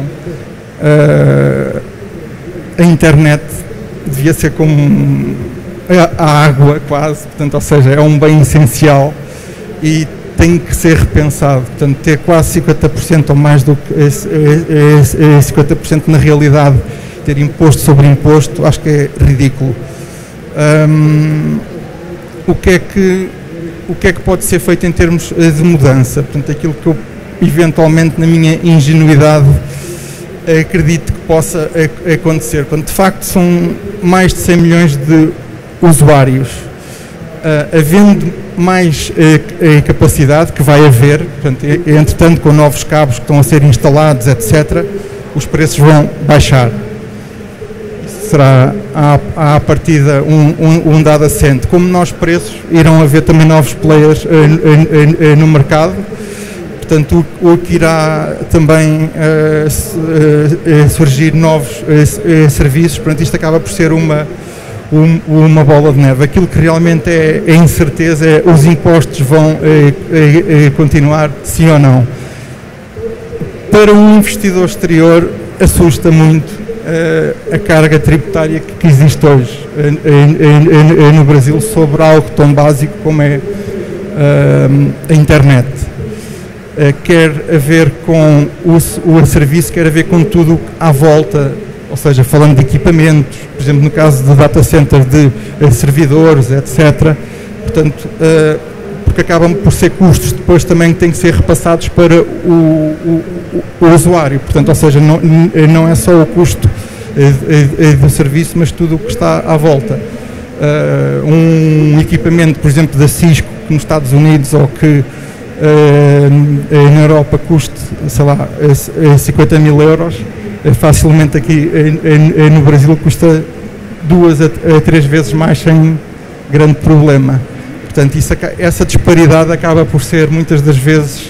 a internet devia ser como a água quase, portanto, ou seja, é um bem essencial e tem que ser repensado, portanto, ter quase 50% ou mais do que 50% na realidade, ter imposto sobre imposto, acho que é ridículo. O que é que pode ser feito em termos de mudança? Portanto, aquilo que eu eventualmente, na minha ingenuidade, acredito que possa acontecer. Quando de facto são mais de 100 milhões de usuários, havendo mais capacidade, que vai haver, portanto, entretanto, com novos cabos que estão a ser instalados, etc., os preços vão baixar. Isso será, à partida, um dado assente. Como novos preços, irão haver também novos players no mercado. Portanto, o que irá também surgir novos serviços, portanto, isto acaba por ser uma bola de neve. Aquilo que realmente é incerteza é os impostos vão continuar, sim ou não. Para um investidor exterior, assusta muito a carga tributária que existe hoje no Brasil sobre algo tão básico como é a internet. Quer a ver com o serviço, quer a ver com tudo à volta, ou seja, falando de equipamentos, por exemplo, no caso de data centers, de servidores, etc. Portanto, porque acabam por ser custos depois também que têm que ser repassados para o usuário. Portanto, ou seja, não é só o custo do serviço, mas tudo o que está à volta. Um equipamento, por exemplo, da Cisco, que nos Estados Unidos ou que na Europa custe, sei lá, 50 mil euros, facilmente aqui no Brasil custa 2 a 3 vezes mais sem grande problema. Portanto, essa disparidade acaba por ser muitas das vezes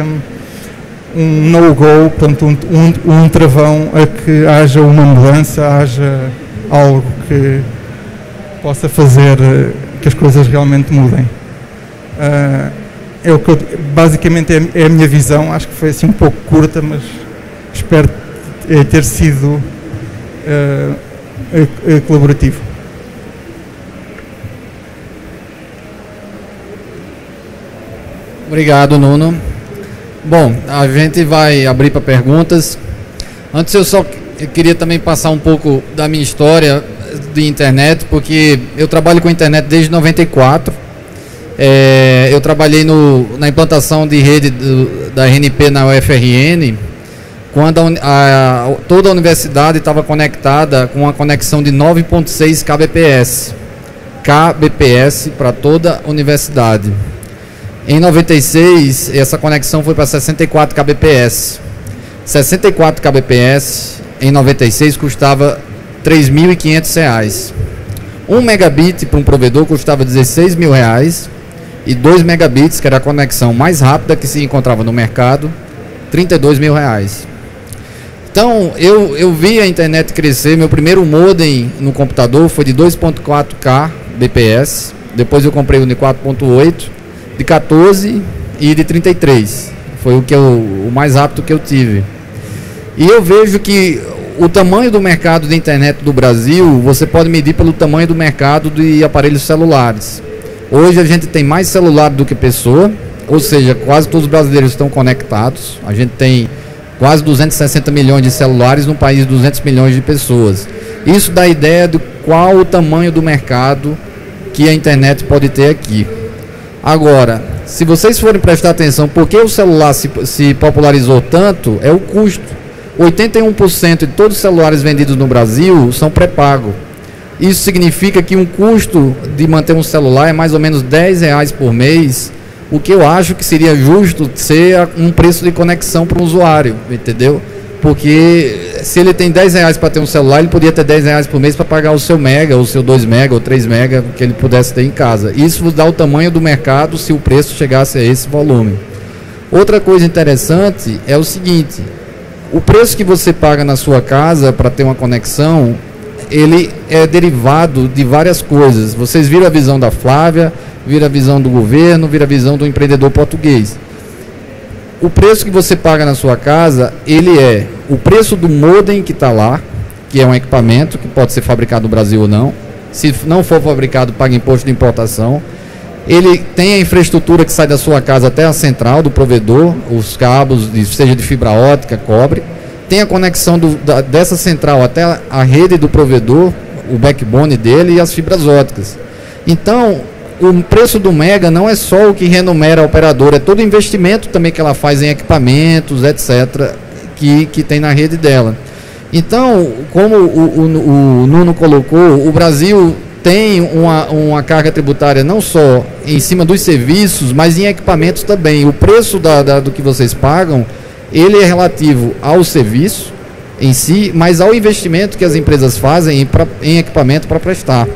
um no-go, portanto um travão a que haja uma mudança, haja algo que possa fazer que as coisas realmente mudem. É o que basicamente é a minha visão. Acho que foi assim um pouco curta, mas espero ter sido colaborativo. Obrigado, Nuno. Bom, a gente vai abrir para perguntas. Antes eu queria também passar um pouco da minha história de internet, porque eu trabalho com internet desde 94. Eu trabalhei na implantação de rede da RNP na UFRN, quando toda a universidade estava conectada com uma conexão de 9.6 kbps para toda a universidade. Em 96, essa conexão foi para 64 kbps. 64 kbps em 96 custava R$ 3.500. 1 megabit para um provedor custava R$ 16 mil. E 2 megabits, que era a conexão mais rápida que se encontrava no mercado, R$ 32 mil. Então, eu vi a internet crescer. Meu primeiro modem no computador foi de 2.4 kbps. Depois eu comprei o de 4.8, de 14 e de 33. Foi o mais rápido que eu tive. E eu vejo que o tamanho do mercado de internet do Brasil, você pode medir pelo tamanho do mercado de aparelhos celulares. Hoje a gente tem mais celular do que pessoa, ou seja, quase todos os brasileiros estão conectados. A gente tem quase 260 milhões de celulares num país de 200 milhões de pessoas. Isso dá ideia de qual o tamanho do mercado que a internet pode ter aqui. Agora, se vocês forem prestar atenção, por que o celular se popularizou tanto, é o custo. 81% de todos os celulares vendidos no Brasil são pré-pago. Isso significa que um custo de manter um celular é mais ou menos R$10 por mês, o que eu acho que seria justo ser um preço de conexão para o usuário, entendeu? Porque se ele tem R$10 para ter um celular, ele podia ter R$10 por mês para pagar o seu mega, o seu 2 mega ou 3 mega que ele pudesse ter em casa. Isso dá o tamanho do mercado se o preço chegasse a esse volume. Outra coisa interessante é o seguinte: o preço que você paga na sua casa para ter uma conexão, ele é derivado de várias coisas. Vocês viram a visão da Flávia, viram a visão do governo, viram a visão do empreendedor português. O preço que você paga na sua casa, ele é o preço do modem que está lá, que é um equipamento que pode ser fabricado no Brasil ou não. Se não for fabricado, paga imposto de importação. Ele tem a infraestrutura que sai da sua casa até a central do provedor, os cabos, seja de fibra ótica, cobre. Tem a conexão dessa central até a rede do provedor, o backbone dele e as fibras óticas. Então, o preço do mega não é só o que renumera a operadora, é todo o investimento também que ela faz em equipamentos, etc., que tem na rede dela. Então, como o Nuno colocou, o Brasil tem uma carga tributária não só em cima dos serviços, mas em equipamentos também. O preço do que vocês pagam, ele é relativo ao serviço em si, mas ao investimento que as empresas fazem em equipamento para prestar.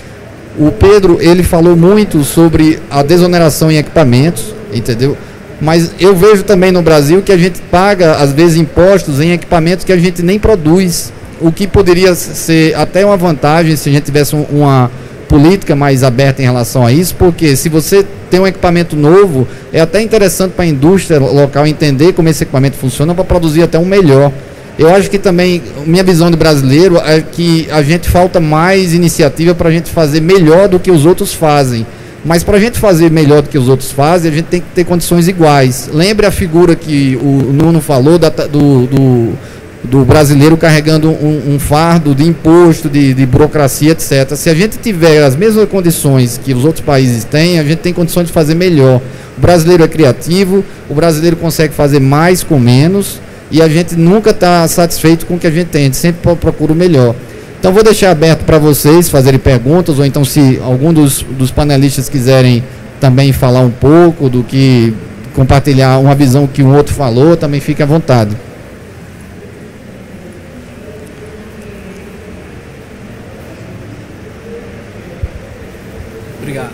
O Pedro, ele falou muito sobre a desoneração em equipamentos, entendeu? Mas eu vejo também no Brasil que a gente paga, às vezes, impostos em equipamentos que a gente nem produz, o que poderia ser até uma vantagem se a gente tivesse uma política mais aberta em relação a isso, porque se você tem um equipamento novo, é até interessante para a indústria local entender como esse equipamento funciona para produzir até um melhor. Eu acho que também, minha visão de brasileiro é que a gente falta mais iniciativa para a gente fazer melhor do que os outros fazem. Mas para a gente fazer melhor do que os outros fazem, a gente tem que ter condições iguais. Lembre a figura que o Nuno falou do brasileiro carregando um fardo de imposto, de burocracia, etc. Se a gente tiver as mesmas condições que os outros países têm, a gente tem condições de fazer melhor. O brasileiro é criativo, o brasileiro consegue fazer mais com menos, e a gente nunca está satisfeito com o que a gente tem, a gente sempre procura o melhor. Então vou deixar aberto para vocês fazerem perguntas, ou então se algum dos panelistas quiserem também falar um pouco do que, compartilhar uma visão que um outro falou, também fique à vontade. Obrigado.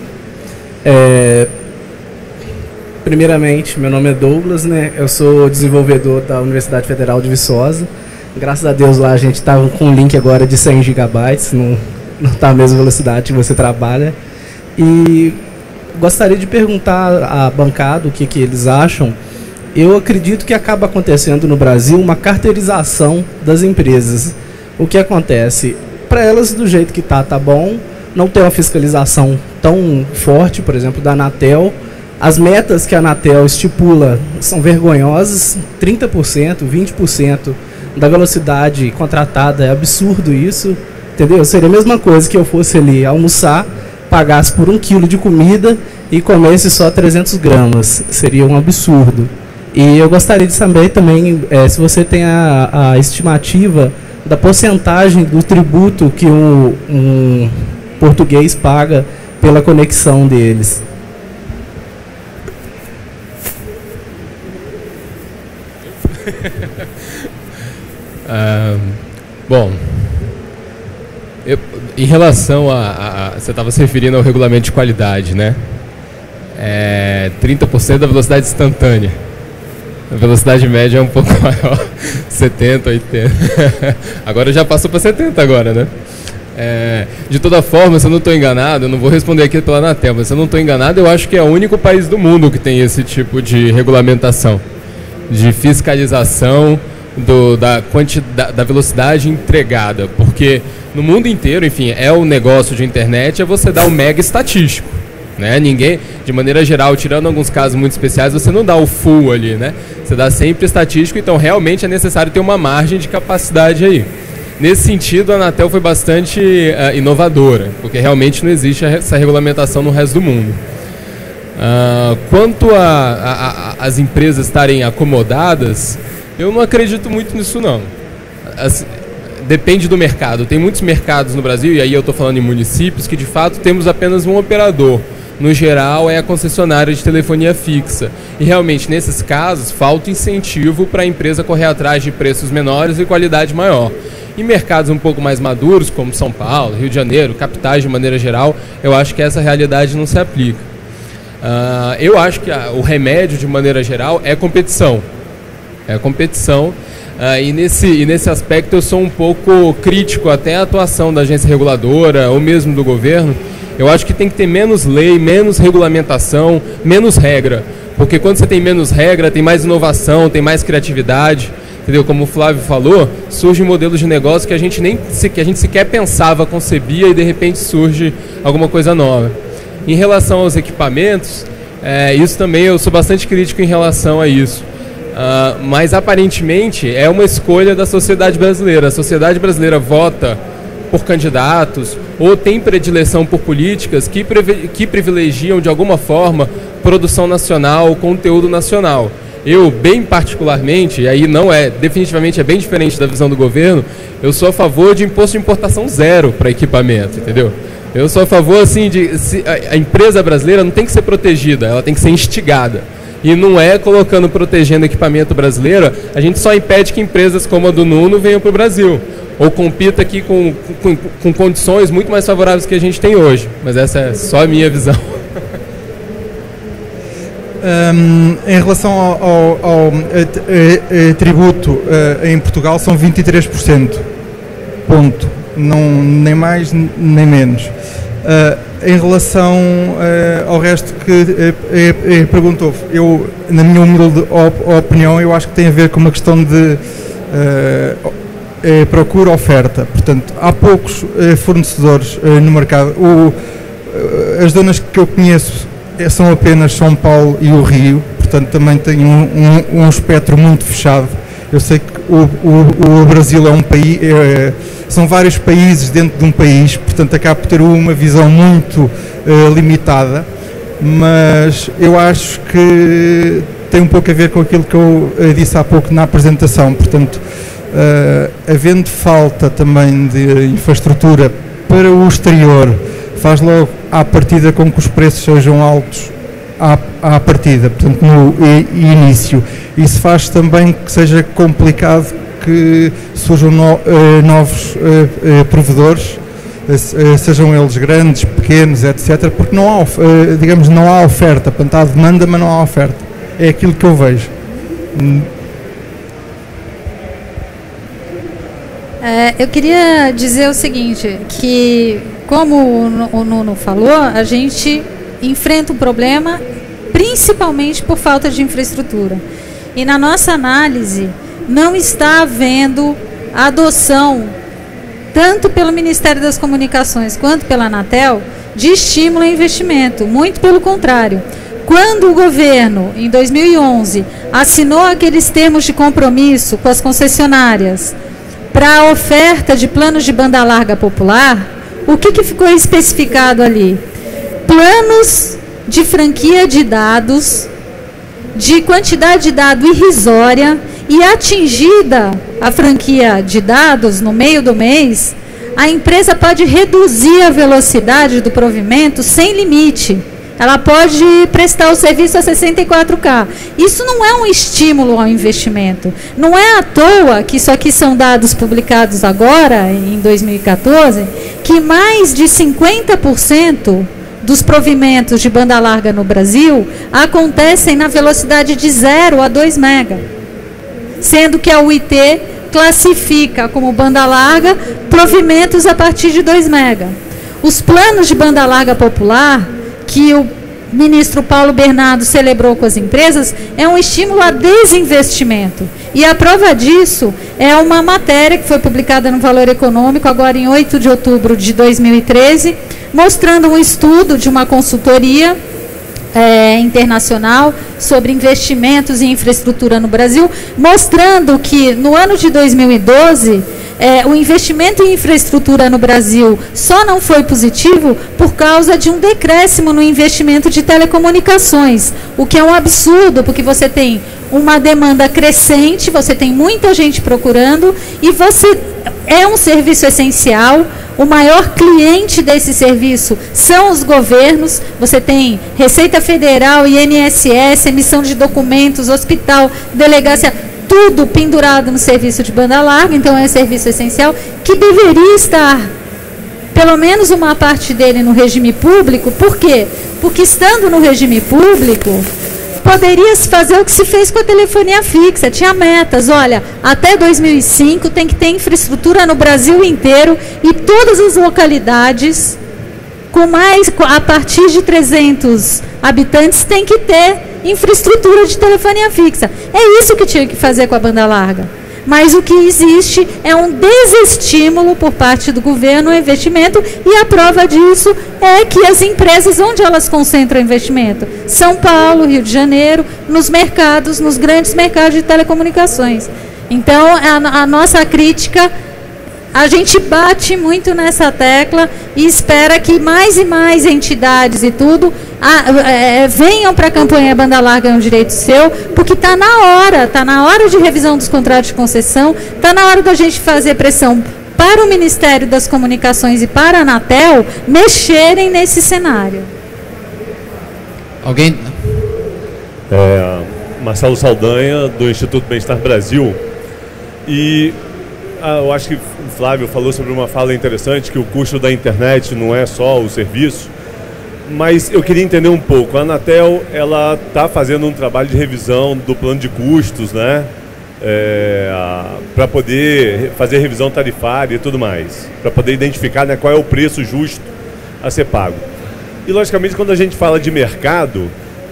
Primeiramente, meu nome é Douglas, né? Eu sou desenvolvedor da Universidade Federal de Viçosa. Graças a Deus lá a gente está com um link agora de 100 GB, não está a mesma velocidade que você trabalha. E gostaria de perguntar à bancada o que eles acham. Eu acredito que acaba acontecendo no Brasil uma carteirização das empresas. O que acontece? Para elas, do jeito que tá bom, não tem uma fiscalização tão forte, por exemplo, da Anatel. As metas que a Anatel estipula são vergonhosas, 30%, 20% da velocidade contratada, é absurdo isso, entendeu? Seria a mesma coisa que eu fosse ali almoçar, pagasse por 1 quilo de comida e comesse só 300 gramas, seria um absurdo. E eu gostaria de saber também se você tem a estimativa da porcentagem do tributo que um português paga pela conexão deles. Bom, em relação você estava se referindo ao regulamento de qualidade, né? 30% da velocidade instantânea. A velocidade média é um pouco maior, 70, 80. Agora já passou para 70 agora, né? De toda forma, se eu não estou enganado, eu não vou responder aqui pela Anatel, mas se eu não estou enganado, eu acho que é o único país do mundo que tem esse tipo de regulamentação, de fiscalização da velocidade entregada, porque no mundo inteiro, enfim, o negócio de internet você dá o mega estatístico, né? Ninguém, de maneira geral, tirando alguns casos muito especiais, você não dá o full ali, né? Você dá sempre estatístico, então realmente é necessário ter uma margem de capacidade aí. Nesse sentido, a Anatel foi bastante inovadora, porque realmente não existe essa regulamentação no resto do mundo. Quanto às empresas estarem acomodadas, eu não acredito muito nisso não. Depende do mercado. Tem muitos mercados no Brasil, e aí eu estou falando em municípios, que de fato temos apenas um operador. No geral é a concessionária de telefonia fixa. E realmente nesses casos falta incentivo para a empresa correr atrás de preços menores e qualidade maior. Em mercados um pouco mais maduros, como São Paulo, Rio de Janeiro, capitais de maneira geral, eu acho que essa realidade não se aplica. Eu acho que o remédio de maneira geral é competição. É a competição. E nesse aspecto eu sou um pouco crítico até a atuação da agência reguladora ou mesmo do governo. Eu acho que tem que ter menos lei, menos regulamentação, menos regra. Porque quando você tem menos regra, tem mais inovação, tem mais criatividade. Entendeu? Como o Flávio falou, surgem modelos de negócio que a gente sequer pensava, concebia e de repente surge alguma coisa nova. Em relação aos equipamentos, isso também eu sou bastante crítico em relação a isso. Mas aparentemente é uma escolha da sociedade brasileira. A sociedade brasileira vota por candidatos ou tem predileção por políticas que privilegiam de alguma forma produção nacional, conteúdo nacional. Eu, bem particularmente, e aí definitivamente é bem diferente da visão do governo, eu sou a favor de imposto de importação zero para equipamento, entendeu? Eu sou a favor, assim, a empresa brasileira não tem que ser protegida, ela tem que ser instigada. E não é protegendo equipamento brasileiro, a gente só impede que empresas como a do Nuno venham para o Brasil. Ou compita aqui com condições muito mais favoráveis que a gente tem hoje. Mas essa é só a minha visão. Em relação ao tributo em Portugal, são 23%. Ponto. Não, nem mais nem menos. Em relação ao resto que perguntou, na minha humilde opinião, eu acho que tem a ver com uma questão de procura-oferta. Portanto, há poucos fornecedores no mercado. As zonas que eu conheço são apenas São Paulo e o Rio, portanto também tem um espectro muito fechado. Eu sei que o Brasil é um país, são vários países dentro de um país, portanto acaba por ter uma visão muito limitada, mas eu acho que tem um pouco a ver com aquilo que eu disse há pouco na apresentação. Portanto, havendo falta também de infraestrutura para o exterior, faz logo à partida com que os preços sejam altos à partida, portanto no início. Isso faz também que seja complicado que surjam novos provedores, sejam eles grandes, pequenos, etc., porque não há, não há oferta, portanto há demanda, mas não há oferta. É aquilo que eu vejo. Eu queria dizer o seguinte, que como o Nuno falou, a gente enfrenta um problema principalmente por falta de infraestrutura. E na nossa análise não está havendo adoção, tanto pelo Ministério das Comunicações quanto pela Anatel, de estímulo a investimento. Muito pelo contrário. Quando o governo, em 2011, assinou aqueles termos de compromisso com as concessionárias para a oferta de planos de banda larga popular, o que ficou especificado ali? Planos de franquia de dados, de quantidade de dado irrisória, e atingida a franquia de dados no meio do mês, a empresa pode reduzir a velocidade do provimento sem limite. Ela pode prestar o serviço a 64K. Isso não é um estímulo ao investimento. Não é à toa que isso aqui são dados publicados agora, em 2014, que mais de 50% dos provimentos de banda larga no Brasil acontecem na velocidade de 0 a 2 MB. Sendo que a UIT classifica como banda larga provimentos a partir de 2 MB. Os planos de banda larga popular que o ministro Paulo Bernardo celebrou com as empresas, é um estímulo a desinvestimento. E a prova disso é uma matéria que foi publicada no Valor Econômico, agora em 8 de outubro de 2013, mostrando um estudo de uma consultoria internacional sobre investimentos em infraestrutura no Brasil, mostrando que no ano de 2012, o investimento em infraestrutura no Brasil só não foi positivo por causa de um decréscimo no investimento de telecomunicações, o que é um absurdo, porque você tem uma demanda crescente, você tem muita gente procurando e você é um serviço essencial. O maior cliente desse serviço são os governos. Você tem Receita Federal, INSS, emissão de documentos, hospital, delegacia, tudo pendurado no serviço de banda larga. Então é um serviço essencial que deveria estar, pelo menos uma parte dele, no regime público. Por quê? Porque estando no regime público, poderia se fazer o que se fez com a telefonia fixa. Tinha metas, olha, até 2005 tem que ter infraestrutura no Brasil inteiro e todas as localidades a partir de 300 habitantes tem que ter infraestrutura de telefonia fixa. É isso que tinha que fazer com a banda larga. Mas o que existe é um desestímulo por parte do governo ao investimento, e a prova disso é que as empresas, onde elas concentram investimento? São Paulo, Rio de Janeiro, nos mercados, nos grandes mercados de telecomunicações. Então, a nossa crítica, a gente bate muito nessa tecla e espera que mais e mais entidades e tudo venham para a campanha Banda Larga é um Direito Seu, porque está na hora de revisão dos contratos de concessão, está na hora da gente fazer pressão para o Ministério das Comunicações e para a Anatel mexerem nesse cenário. Alguém? Marcelo Saldanha, do Instituto Bem-Estar Brasil. E eu acho que o Flávio falou sobre uma fala interessante, que o custo da internet não é só o serviço, mas eu queria entender um pouco. A Anatel, ela está fazendo um trabalho de revisão do plano de custos, né? Para poder fazer revisão tarifária e tudo mais, para poder identificar, né, qual é o preço justo a ser pago. E, logicamente, quando a gente fala de mercado,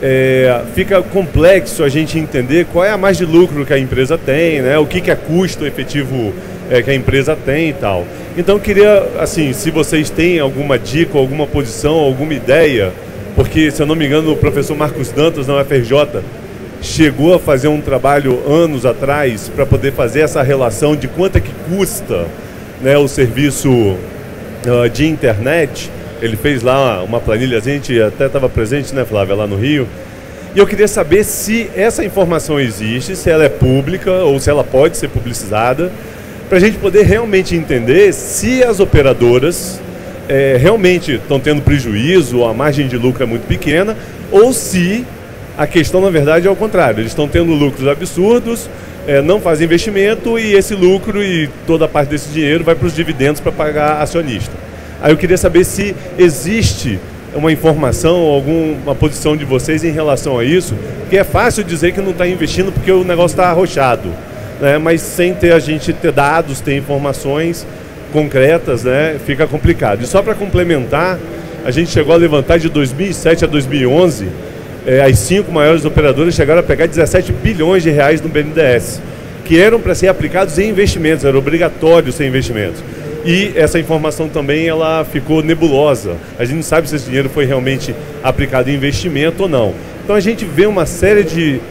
fica complexo a gente entender qual é a margem de lucro que a empresa tem, né? O que é custo efetivo que a empresa tem e tal. Então eu queria, assim, se vocês têm alguma dica, alguma posição, alguma ideia, porque, se eu não me engano, o professor Marcos Dantas, na UFRJ, chegou a fazer um trabalho anos atrás para poder fazer essa relação de quanto é que custa, né, o serviço de internet. Ele fez lá uma planilha, a gente até estava presente, né, Flávia, lá no Rio. E eu queria saber se essa informação existe, se ela é pública ou se ela pode ser publicizada, para a gente poder realmente entender se as operadoras realmente estão tendo prejuízo, a margem de lucro é muito pequena, ou se a questão, na verdade, é o contrário. Eles estão tendo lucros absurdos, não fazem investimento, e esse lucro e toda a parte desse dinheiro vai para os dividendos para pagar acionista. Aí eu queria saber se existe uma informação, alguma posição de vocês em relação a isso, porque é fácil dizer que não está investindo porque o negócio está arrochado, né? Mas sem a gente ter dados, ter informações concretas, né, fica complicado. E só para complementar, a gente chegou a levantar de 2007 a 2011, as 5 maiores operadoras chegaram a pegar 17 bilhões de reais no BNDES, que eram para ser aplicados em investimentos, era obrigatório ser investimentos. E essa informação também ela ficou nebulosa. A gente não sabe se esse dinheiro foi realmente aplicado em investimento ou não. Então a gente vê uma série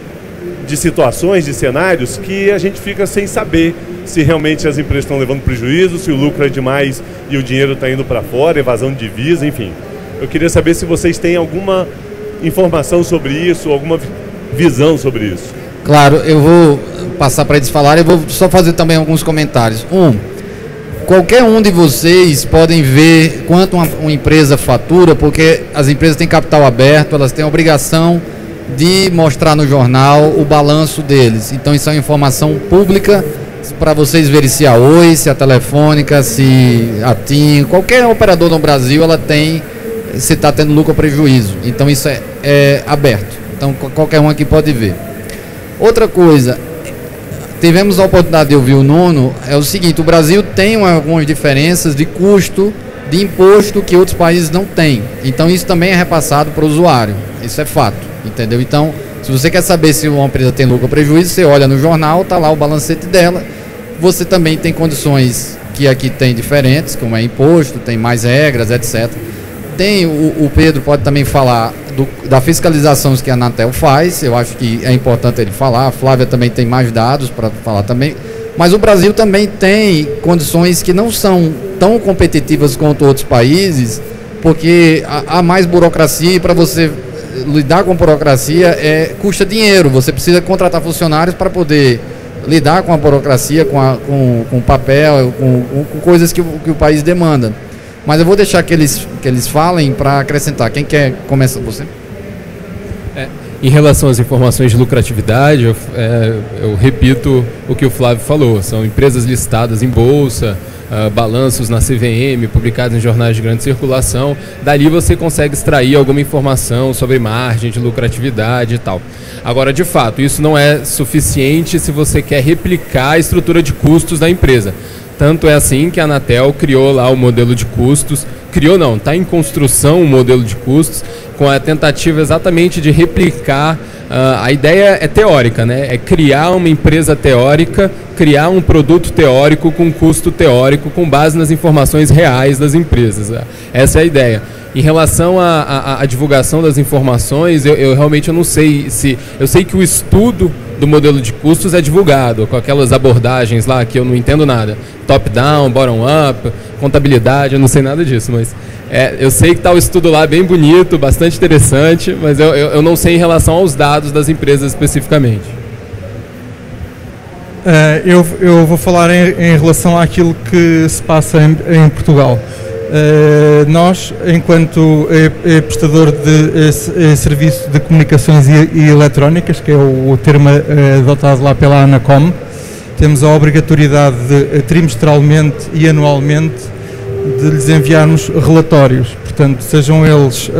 de situações, de cenários, que a gente fica sem saber se realmente as empresas estão levando prejuízo, se o lucro é demais e o dinheiro está indo para fora, evasão de divisa, enfim. Eu queria saber se vocês têm alguma informação sobre isso, alguma visão sobre isso. Claro, eu vou passar para eles falarem, eu vou só fazer também alguns comentários. Qualquer um de vocês podem ver quanto uma empresa fatura, porque as empresas têm capital aberto, elas têm a obrigação de mostrar no jornal o balanço deles. Então isso é uma informação pública para vocês verem se a Oi, se a Telefônica, se a TIM, qualquer operador no Brasil, ela tem, se está tendo lucro ou prejuízo. Então isso é aberto. Então qualquer um aqui pode ver. Outra coisa, tivemos a oportunidade de ouvir o Nuno, é o seguinte: o Brasil tem algumas diferenças de custo, de imposto, que outros países não têm. Então isso também é repassado para o usuário, isso é fato, entendeu? Então, se você quer saber se uma empresa tem lucro ou prejuízo, você olha no jornal, está lá o balancete dela. Você também tem condições que aqui tem diferentes, como é imposto, tem mais regras, etc. Tem o Pedro pode também falar da fiscalização que a Anatel faz. Eu acho que é importante ele falar. A Flávia também tem mais dados para falar também. Mas o Brasil também tem condições que não são tão competitivas quanto outros países, porque há mais burocracia, e para você lidar com burocracia custa dinheiro. Você precisa contratar funcionários para poder lidar com a burocracia, com papel, com coisas que o país demanda. Mas eu vou deixar que eles falem para acrescentar. Quem quer começa? Você? Em relação às informações de lucratividade, eu repito o que o Flávio falou. São empresas listadas em bolsa, balanços na CVM, publicados em jornais de grande circulação. Dali você consegue extrair alguma informação sobre margem de lucratividade e tal. Agora, de fato, isso não é suficiente se você quer replicar a estrutura de custos da empresa. Tanto é assim que a Anatel criou lá o modelo de custos. Criou não, está em construção o modelo de custos, com a tentativa exatamente de replicar. A ideia é teórica, né? É criar uma empresa teórica, criar um produto teórico com custo teórico, com base nas informações reais das empresas. Essa é a ideia. Em relação à divulgação das informações, eu realmente não sei se... Eu sei que o estudo do modelo de custos é divulgado, com aquelas abordagens lá que eu não entendo nada. Top-down, bottom-up, contabilidade, eu não sei nada disso, mas... eu sei que está o estudo lá bem bonito, bastante interessante, mas eu não sei em relação aos dados das empresas especificamente. Eu vou falar em relação àquilo que se passa em Portugal. Nós, enquanto prestador de serviço de comunicações e eletrónicas, que é o termo adotado lá pela ANACOM, temos a obrigatoriedade de, trimestralmente e anualmente, de lhes enviarmos relatórios, portanto, sejam eles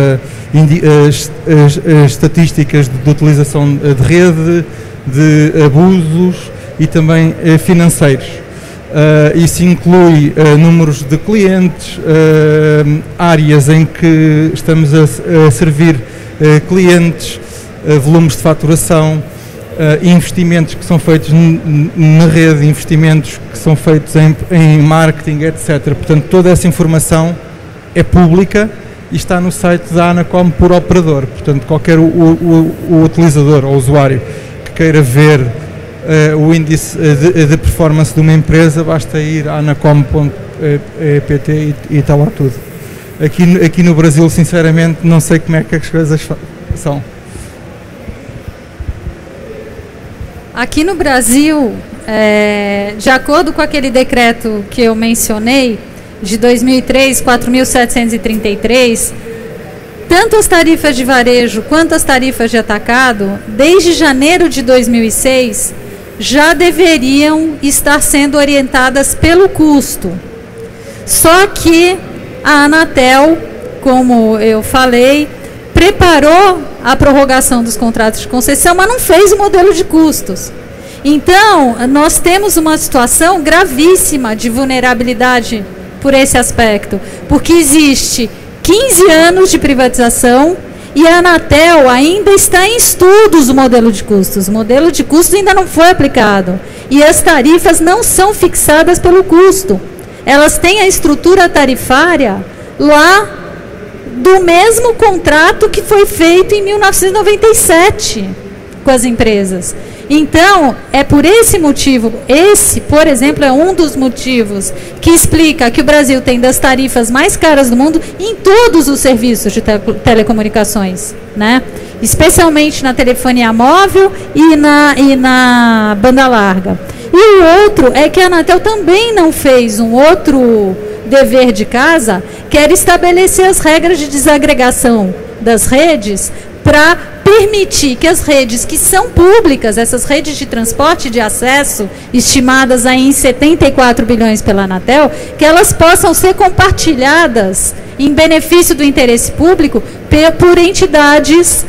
estatísticas de utilização de rede, de abusos e também financeiros. Isso inclui números de clientes, áreas em que estamos a servir clientes, volumes de faturação, investimentos que são feitos na rede, investimentos que são feitos em marketing, etc. Portanto, toda essa informação é pública e está no site da Anacom por operador. Portanto, qualquer o utilizador ou usuário que queira ver o índice de performance de uma empresa, basta ir a anacom.pt e está lá tudo. Aqui no Brasil, sinceramente, não sei como é que as coisas são. Aqui no Brasil, de acordo com aquele decreto que eu mencionei, de 2003, 4.733, tanto as tarifas de varejo quanto as tarifas de atacado, desde janeiro de 2006, já deveriam estar sendo orientadas pelo custo. Só que a Anatel, como eu falei, preparou a prorrogação dos contratos de concessão, mas não fez o modelo de custos. Então, nós temos uma situação gravíssima de vulnerabilidade por esse aspecto, porque existe 15 anos de privatização e a Anatel ainda está em estudos o modelo de custos. O modelo de custos ainda não foi aplicado. E as tarifas não são fixadas pelo custo. Elas têm a estrutura tarifária lá do mesmo contrato que foi feito em 1997 com as empresas. Então, é por esse motivo, esse, por exemplo, é um dos motivos que explica que o Brasil tem das tarifas mais caras do mundo em todos os serviços de telecomunicações, né? Especialmente na telefonia móvel e na banda larga. E o outro é que a Anatel também não fez um outro dever de casa, que era estabelecer as regras de desagregação das redes para permitir que as redes que são públicas, essas redes de transporte e de acesso, estimadas aí em 74 bilhões pela Anatel, que elas possam ser compartilhadas em benefício do interesse público por entidades,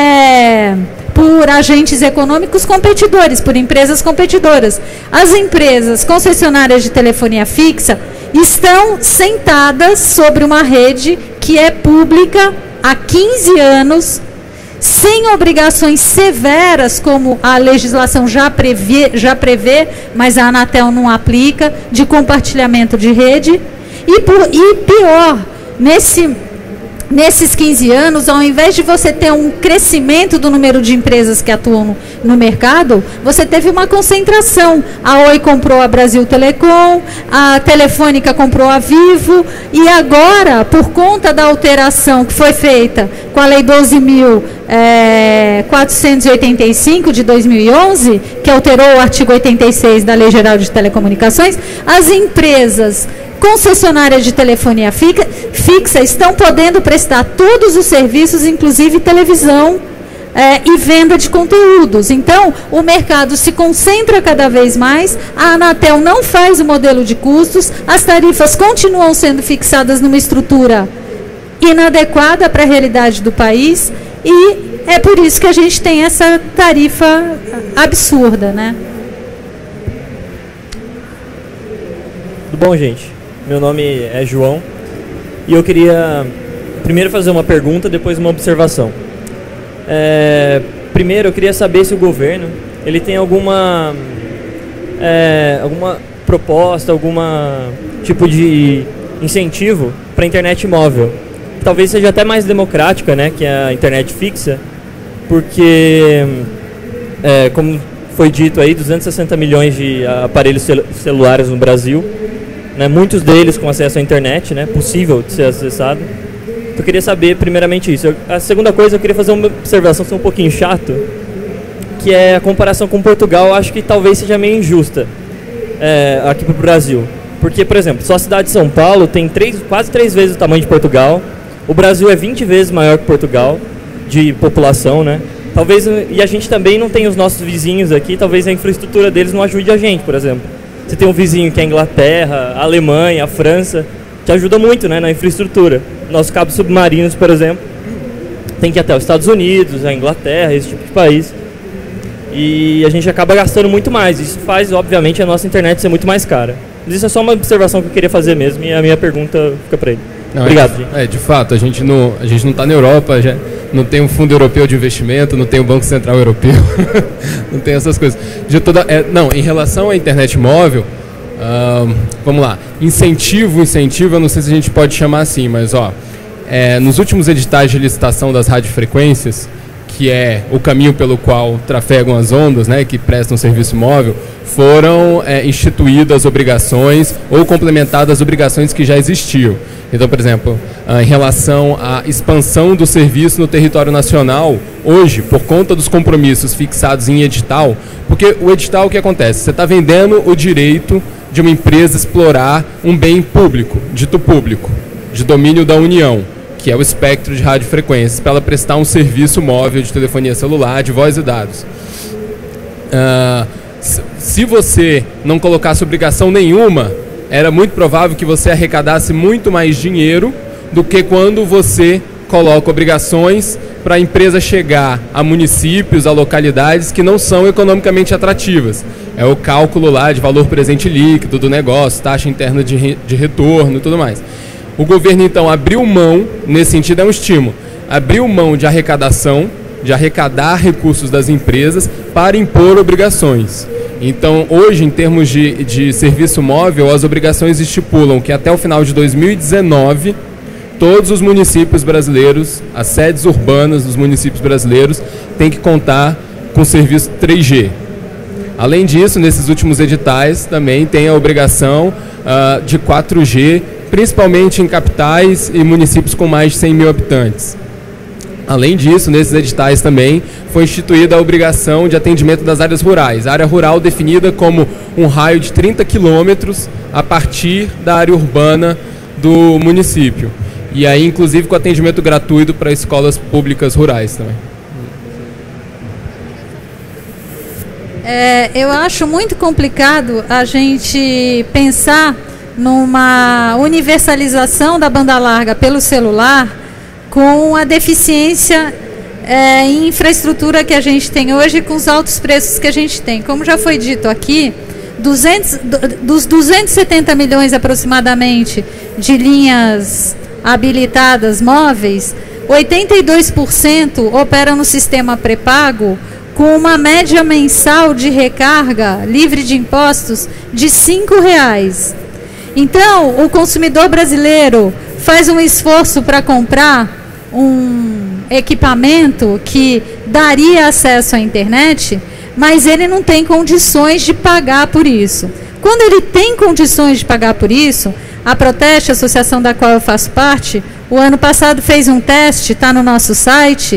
por agentes econômicos competidores, por empresas competidoras. As empresas concessionárias de telefonia fixa estão sentadas sobre uma rede que é pública há 15 anos, sem obrigações severas, como a legislação já prevê, mas a Anatel não aplica, de compartilhamento de rede. E pior, nesses 15 anos, ao invés de você ter um crescimento do número de empresas que atuam no mercado, você teve uma concentração. A Oi comprou a Brasil Telecom, a Telefônica comprou a Vivo, e agora, por conta da alteração que foi feita com a Lei 12.485 de 2011, que alterou o artigo 86 da Lei Geral de Telecomunicações, as empresas concessionárias de telefonia fixa estão podendo prestar todos os serviços, inclusive televisão e venda de conteúdos. Então, o mercado se concentra cada vez mais, a Anatel não faz o modelo de custos, as tarifas continuam sendo fixadas numa estrutura inadequada para a realidade do país, e é por isso que a gente tem essa tarifa absurda, né? Tudo bom, gente? Meu nome é João e eu queria primeiro fazer uma pergunta, depois uma observação. Primeiro, eu queria saber se o governo ele tem alguma proposta, algum tipo de incentivo para a internet móvel. Talvez seja até mais democrática, né, que a internet fixa, porque, como foi dito aí, 260 milhões de aparelhos celulares no Brasil, né, muitos deles com acesso à internet, né, possível de ser acessado. Então, eu queria saber primeiramente isso. A segunda coisa, eu queria fazer uma observação um pouquinho chato, que é a comparação com Portugal. Eu acho que talvez seja meio injusta aqui para o Brasil. Porque, por exemplo, só a cidade de São Paulo tem quase 3 vezes o tamanho de Portugal. O Brasil é 20 vezes maior que Portugal, de população, né? Talvez, e a gente também não tem os nossos vizinhos aqui, talvez a infraestrutura deles não ajude a gente, por exemplo. Você tem um vizinho que é a Inglaterra, a Alemanha, a França, te ajuda muito, né, na infraestrutura. Nossos cabos submarinos, por exemplo, tem que ir até os Estados Unidos, a Inglaterra, esse tipo de país. E a gente acaba gastando muito mais. Isso faz, obviamente, a nossa internet ser muito mais cara. Mas isso é só uma observação que eu queria fazer mesmo, e a minha pergunta fica para ele. Não, obrigado, gente. De fato, a gente não está na Europa, já não tem um fundo europeu de investimento, não tem o Banco Central Europeu, não tem essas coisas. Em relação à internet móvel, vamos lá, incentivo, eu não sei se a gente pode chamar assim, mas nos últimos editais de licitação das radiofrequências, que é o caminho pelo qual trafegam as ondas, né, que prestam serviço móvel, foram instituídas obrigações ou complementadas obrigações que já existiam. Então, por exemplo, em relação à expansão do serviço no território nacional, hoje, por conta dos compromissos fixados em edital, porque o edital, o que acontece? Você está vendendo o direito de uma empresa explorar um bem público, dito público, de domínio da União, que é o espectro de radiofrequências, para ela prestar um serviço móvel de telefonia celular, de voz e dados. Se você não colocasse obrigação nenhuma, era muito provável que você arrecadasse muito mais dinheiro do que quando você coloca obrigações para a empresa chegar a municípios, a localidades que não são economicamente atrativas. É o cálculo lá de valor presente líquido do negócio, taxa interna de retorno e tudo mais. O governo, então, abriu mão, nesse sentido é um estímulo, abriu mão de arrecadação, de arrecadar recursos das empresas para impor obrigações. Então, hoje, em termos de serviço móvel, as obrigações estipulam que até o final de 2019, todos os municípios brasileiros, as sedes urbanas dos municípios brasileiros, têm que contar com serviço 3G. Além disso, nesses últimos editais, também tem a obrigação de 4G, principalmente em capitais e municípios com mais de 100 mil habitantes. Além disso, nesses editais também foi instituída a obrigação de atendimento das áreas rurais. A área rural definida como um raio de 30 quilômetros a partir da área urbana do município. E aí, inclusive, com atendimento gratuito para escolas públicas rurais também. Eu acho muito complicado a gente pensar numa universalização da banda larga pelo celular com a deficiência em infraestrutura que a gente tem hoje, com os altos preços que a gente tem. Como já foi dito aqui, dos 270 milhões aproximadamente de linhas habilitadas móveis, 82% operam no sistema pré-pago, com uma média mensal de recarga livre de impostos de R$ 5,00. Então, o consumidor brasileiro faz um esforço para comprar um equipamento que daria acesso à internet, mas ele não tem condições de pagar por isso. Quando ele tem condições de pagar por isso, a Proteste, a associação da qual eu faço parte, o ano passado fez um teste, está no nosso site,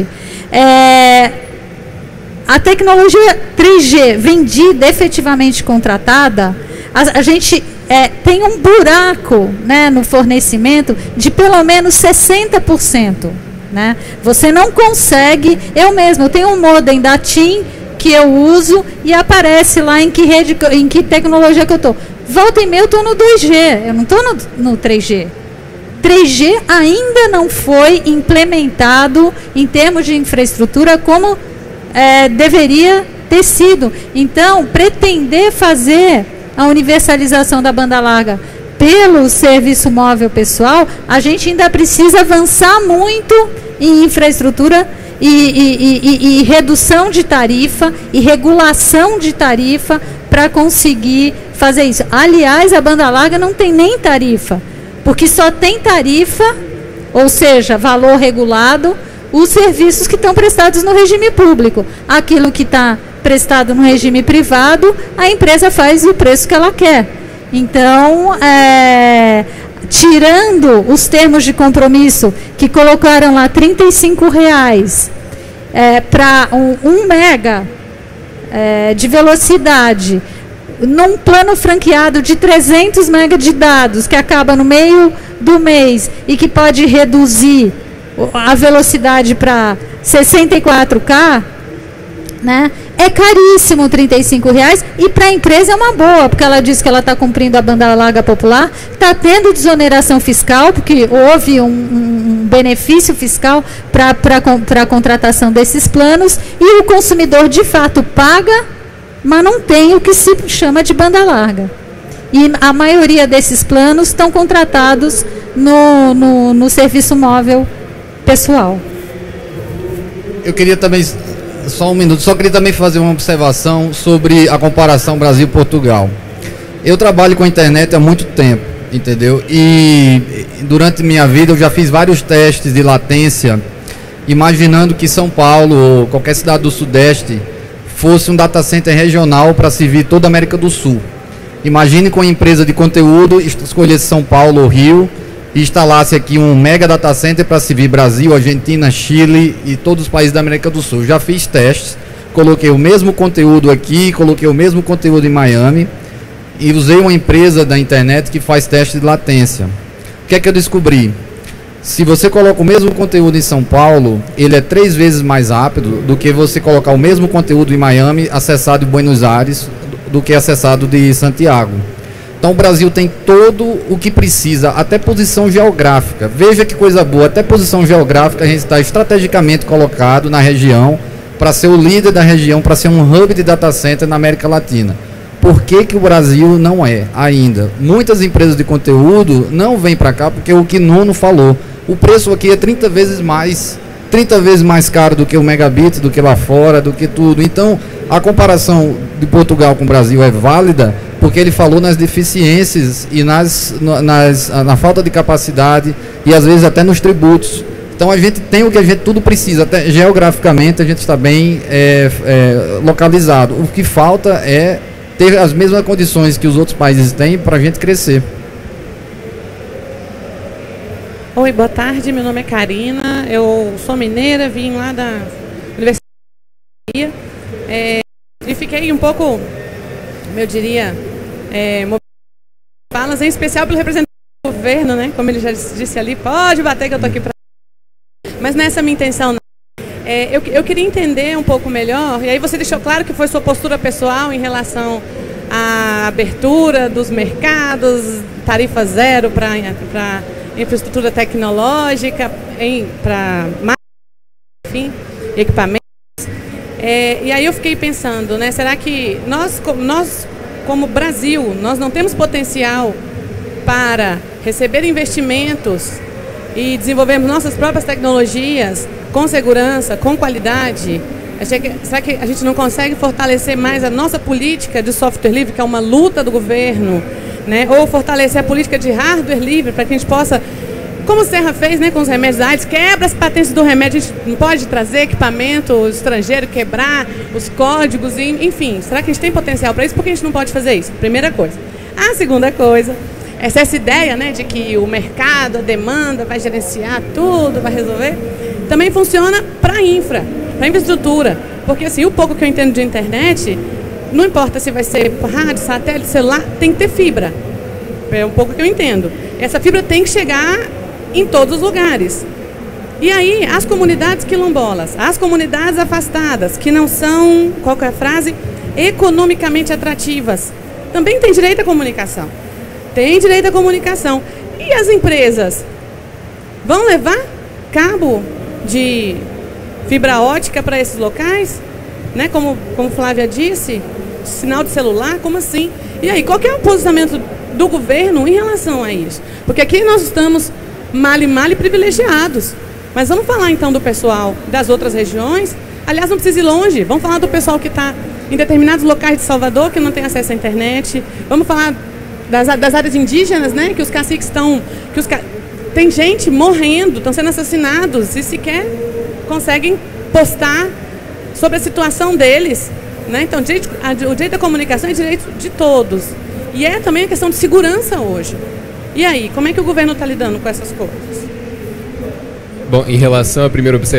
a tecnologia 3G vendida, efetivamente contratada, a gente tem um buraco, né, no fornecimento de pelo menos 60%. Né? Você não consegue, eu tenho um modem da TIM que eu uso e aparece lá em que tecnologia que eu estou. Volta e meia eu estou no 2G, eu não estou no 3G. 3G ainda não foi implementado em termos de infraestrutura como deveria ter sido. Então, pretender fazer a universalização da banda larga pelo serviço móvel pessoal, a gente ainda precisa avançar muito em infraestrutura e redução de tarifa e regulação de tarifa para conseguir fazer isso. Aliás, a banda larga não tem nem tarifa, porque só tem tarifa, ou seja, valor regulado, os serviços que estão prestados no regime público. Aquilo que está prestado no regime privado, a empresa faz o preço que ela quer. Então, tirando os termos de compromisso que colocaram lá R$35 para 1 mega de velocidade, num plano franqueado de 300 mega de dados, que acaba no meio do mês e que pode reduzir a velocidade para 64K, né? É caríssimo R$35 e para a empresa é uma boa, porque ela diz que ela está cumprindo a banda larga popular, está tendo desoneração fiscal, porque houve um benefício fiscal para a contratação desses planos, e o consumidor de fato paga, mas não tem o que se chama de banda larga. E a maioria desses planos estão contratados no serviço móvel pessoal. Eu queria também, só um minuto, só queria também fazer uma observação sobre a comparação Brasil-Portugal. Eu trabalho com a internet há muito tempo, entendeu? E durante minha vida eu já fiz vários testes de latência, imaginando que São Paulo ou qualquer cidade do Sudeste fosse um data center regional para servir toda a América do Sul. Imagine com uma empresa de conteúdo escolhesse São Paulo ou Rio e instalasse aqui um mega data center para servir Brasil, Argentina, Chile e todos os países da América do Sul. Já fiz testes, coloquei o mesmo conteúdo aqui, coloquei o mesmo conteúdo em Miami e usei uma empresa da internet que faz teste de latência. O que é que eu descobri? Se você coloca o mesmo conteúdo em São Paulo, ele é 3 vezes mais rápido do que você colocar o mesmo conteúdo em Miami, acessado em Buenos Aires, do que acessado de Santiago. Então o Brasil tem todo o que precisa, até posição geográfica. Veja que coisa boa, até posição geográfica a gente está estrategicamente colocado na região para ser o líder da região, para ser um hub de data center na América Latina. Por que o Brasil não é ainda? Muitas empresas de conteúdo não vêm para cá porque o que Nuno falou, o preço aqui é 30 vezes mais caro do que o megabit, do que lá fora, do que tudo. Então a comparação de Portugal com o Brasil é válida porque ele falou nas deficiências e na falta de capacidade e às vezes até nos tributos. Então a gente tem o que a gente tudo precisa, até geograficamente a gente está bem localizado. O que falta é ter as mesmas condições que os outros países têm para a gente crescer. Oi, boa tarde, meu nome é Karina, eu sou mineira, vim lá da Universidade e fiquei um pouco, eu diria, falas em especial pelo representante do governo, né? Como ele já disse ali, pode bater que eu tô aqui para. Mas nessa minha intenção não. Eu queria entender um pouco melhor, e aí você deixou claro que foi sua postura pessoal em relação à abertura dos mercados, tarifa zero para infraestrutura tecnológica, para enfim, equipamentos. E aí eu fiquei pensando, né? Será que nós como Brasil, nós não temos potencial para receber investimentos e desenvolvermos nossas próprias tecnologias com segurança, com qualidade? Será que a gente não consegue fortalecer mais a nossa política de software livre, que é uma luta do governo, né? Ou fortalecer a política de hardware livre, para que a gente possa Como o Serra fez, né, com os remédios AIDS, quebra as patentes do remédio, a gente não pode trazer equipamento estrangeiro, quebrar os códigos, enfim. Será que a gente tem potencial para isso? Por que a gente não pode fazer isso? Primeira coisa. A segunda coisa, essa ideia, né, de que o mercado, a demanda vai gerenciar tudo, vai resolver, também funciona para infraestrutura. Porque assim, o pouco que eu entendo de internet, não importa se vai ser rádio, satélite, celular, tem que ter fibra. É um pouco que eu entendo. Essa fibra tem que chegar em todos os lugares. E aí, as comunidades quilombolas, as comunidades afastadas, que não são, qual que é a frase? Economicamente atrativas, também têm direito à comunicação. Tem direito à comunicação. E as empresas vão levar cabo de fibra ótica para esses locais? Né? Como Flávia disse, sinal de celular, como assim? E aí, qual que é o posicionamento do governo em relação a isso? Porque aqui nós estamos mal privilegiados. Mas vamos falar então do pessoal das outras regiões. Aliás, não precisa ir longe. Vamos falar do pessoal que está em determinados locais de Salvador, que não tem acesso à internet. Vamos falar das áreas indígenas, né? Que os caciques estão... Tem gente morrendo, estão sendo assassinados e sequer conseguem postar sobre a situação deles. Né? Então, o direito à comunicação é direito de todos. E é também a questão de segurança hoje. E aí, como é que o governo está lidando com essas coisas? Bom, em relação à primeira observação,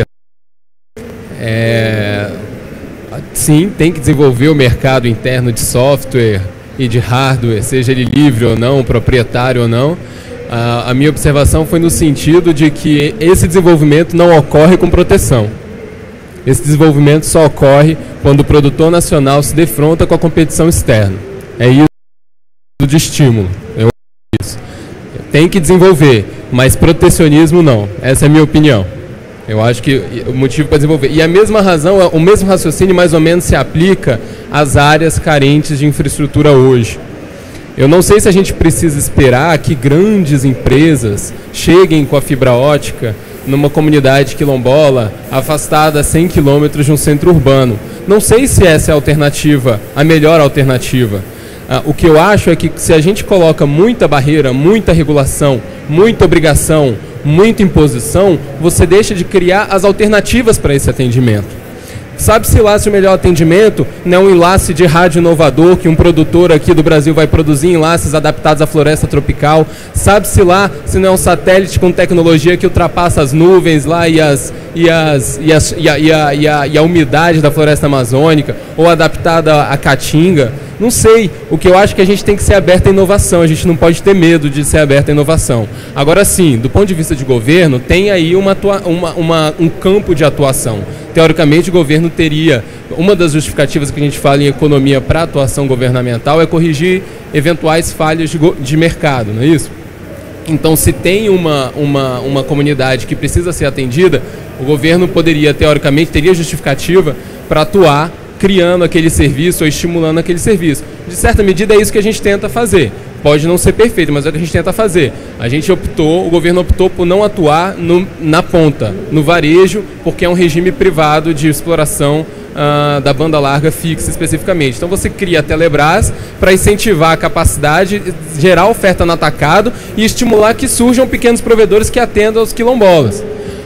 sim, tem que desenvolver o mercado interno de software e de hardware, seja ele livre ou não, proprietário ou não. A minha observação foi no sentido de que esse desenvolvimento não ocorre com proteção. Esse desenvolvimento só ocorre quando o produtor nacional se defronta com a competição externa. É isso de estímulo. Isso. Tem que desenvolver, mas protecionismo não. Essa é a minha opinião. Eu acho que o motivo para desenvolver. E a mesma razão, o mesmo raciocínio mais ou menos se aplica às áreas carentes de infraestrutura hoje. Eu não sei se a gente precisa esperar que grandes empresas cheguem com a fibra ótica numa comunidade quilombola afastada a 100 quilômetros de um centro urbano. Não sei se essa é a alternativa, a melhor alternativa. O que eu acho é que se a gente coloca muita barreira, muita regulação, muita obrigação, muita imposição, você deixa de criar as alternativas para esse atendimento. Sabe-se lá se o melhor atendimento não é um enlace de rádio inovador que um produtor aqui do Brasil vai produzir enlaces adaptados à floresta tropical. Sabe-se lá se não é um satélite com tecnologia que ultrapassa as nuvens lá e a umidade da floresta amazônica, ou adaptada à caatinga. Não sei. O que eu acho é que a gente tem que ser aberto à inovação. A gente não pode ter medo de ser aberto à inovação. Agora sim, do ponto de vista de governo, tem aí um campo de atuação. Teoricamente, o governo teria... Uma das justificativas que a gente fala em economia para atuação governamental é corrigir eventuais falhas de mercado, não é isso? Então, se tem uma comunidade que precisa ser atendida, o governo poderia, teoricamente, teria justificativa para atuar criando aquele serviço ou estimulando aquele serviço. De certa medida, é isso que a gente tenta fazer. Pode não ser perfeito, mas é o que a gente tenta fazer. O governo optou por não atuar na ponta, no varejo, porque é um regime privado de exploração da banda larga fixa especificamente. Então você cria a Telebrás para incentivar a capacidade, gerar oferta no atacado e estimular que surjam pequenos provedores que atendam aos quilombolas.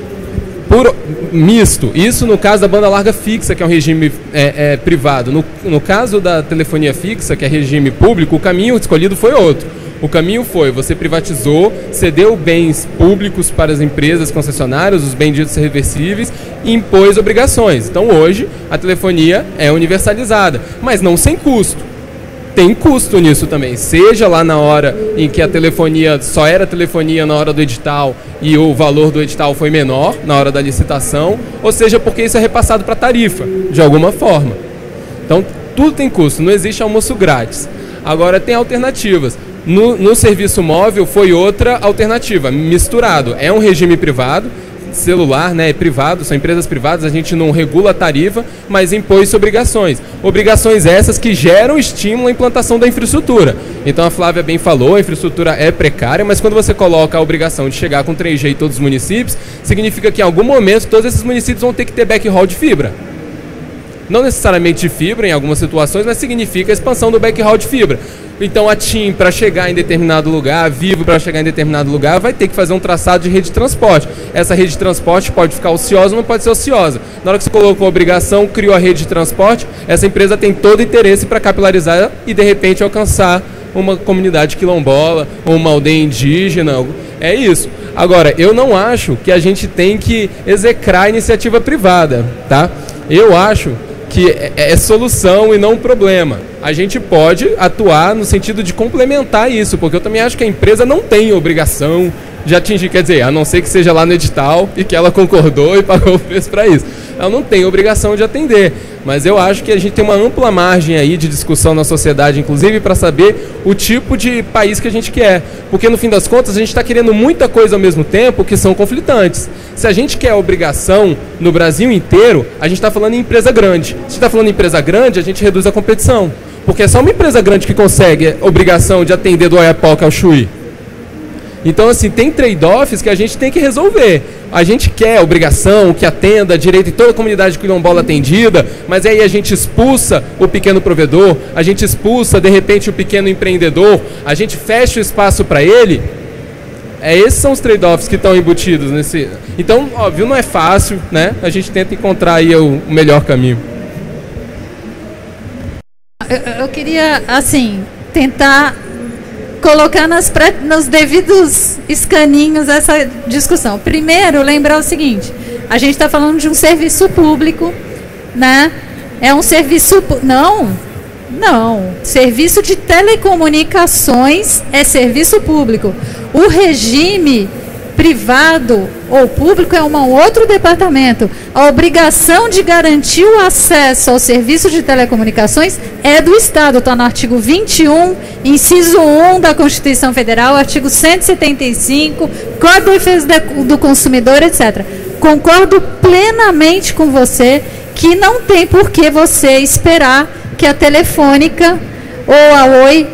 Misto. Isso no caso da banda larga fixa, que é um regime privado. No caso da telefonia fixa, que é regime público, o caminho escolhido foi outro. O caminho foi, você privatizou, cedeu bens públicos para as empresas concessionárias, os benditos reversíveis, e impôs obrigações. Então hoje a telefonia é universalizada, mas não sem custo. Tem custo nisso também, seja lá na hora em que a telefonia só era telefonia na hora do edital e o valor do edital foi menor na hora da licitação, ou seja porque isso é repassado para a tarifa, de alguma forma. Então tudo tem custo, não existe almoço grátis. Agora tem alternativas. No serviço móvel foi outra alternativa, misturado. É um regime privado, celular, né, é privado, são empresas privadas, a gente não regula a tarifa, mas impôs obrigações. Obrigações essas que geram estímulo à implantação da infraestrutura. Então a Flávia bem falou, a infraestrutura é precária, mas quando você coloca a obrigação de chegar com 3G em todos os municípios, significa que em algum momento todos esses municípios vão ter que ter backhaul de fibra. Não necessariamente de fibra em algumas situações, mas significa a expansão do backhaul de fibra. Então a TIM, para chegar em determinado lugar, a Vivo, para chegar em determinado lugar, vai ter que fazer um traçado de rede de transporte. Essa rede de transporte pode ficar ociosa ou não pode ser ociosa. Na hora que você colocou a obrigação, criou a rede de transporte, essa empresa tem todo interesse para capilarizar e, de repente, alcançar uma comunidade quilombola ou uma aldeia indígena. É isso. Agora, eu não acho que a gente tem que execrar a iniciativa privada, tá? Eu acho que é solução e não problema. A gente pode atuar no sentido de complementar isso, porque eu também acho que a empresa não tem obrigação de atingir, quer dizer, a não ser que seja lá no edital e que ela concordou e pagou o preço para isso. Ela não tem obrigação de atender, mas eu acho que a gente tem uma ampla margem aí de discussão na sociedade, inclusive, para saber o tipo de país que a gente quer, porque no fim das contas a gente está querendo muita coisa ao mesmo tempo que são conflitantes. Se a gente quer a obrigação no Brasil inteiro, a gente está falando em empresa grande. Se a gente está falando em empresa grande, a gente reduz a competição, porque é só uma empresa grande que consegue a obrigação de atender do Oiapoque ao Chuí. Então, assim, tem trade-offs que a gente tem que resolver. A gente quer a obrigação que atenda direito em toda a comunidade quilombola atendida, mas aí a gente expulsa o pequeno provedor, a gente expulsa, de repente, o pequeno empreendedor, a gente fecha o espaço para ele. Esses são os trade-offs que estão embutidos nesse... Então, óbvio, não é fácil, né? A gente tenta encontrar aí o melhor caminho. Eu queria, assim, tentar colocar nos devidos escaninhos essa discussão. Primeiro, lembrar o seguinte, a gente está falando de um serviço público, né? É um serviço... Não, serviço de telecomunicações é serviço público. O regime privado ou público é um outro departamento. A obrigação de garantir o acesso ao serviço de telecomunicações é do Estado, está no artigo 21, inciso 1 da Constituição Federal, artigo 175, Código de Defesa do Consumidor, etc. Concordo plenamente com você que não tem por que você esperar que a Telefônica ou a Oi,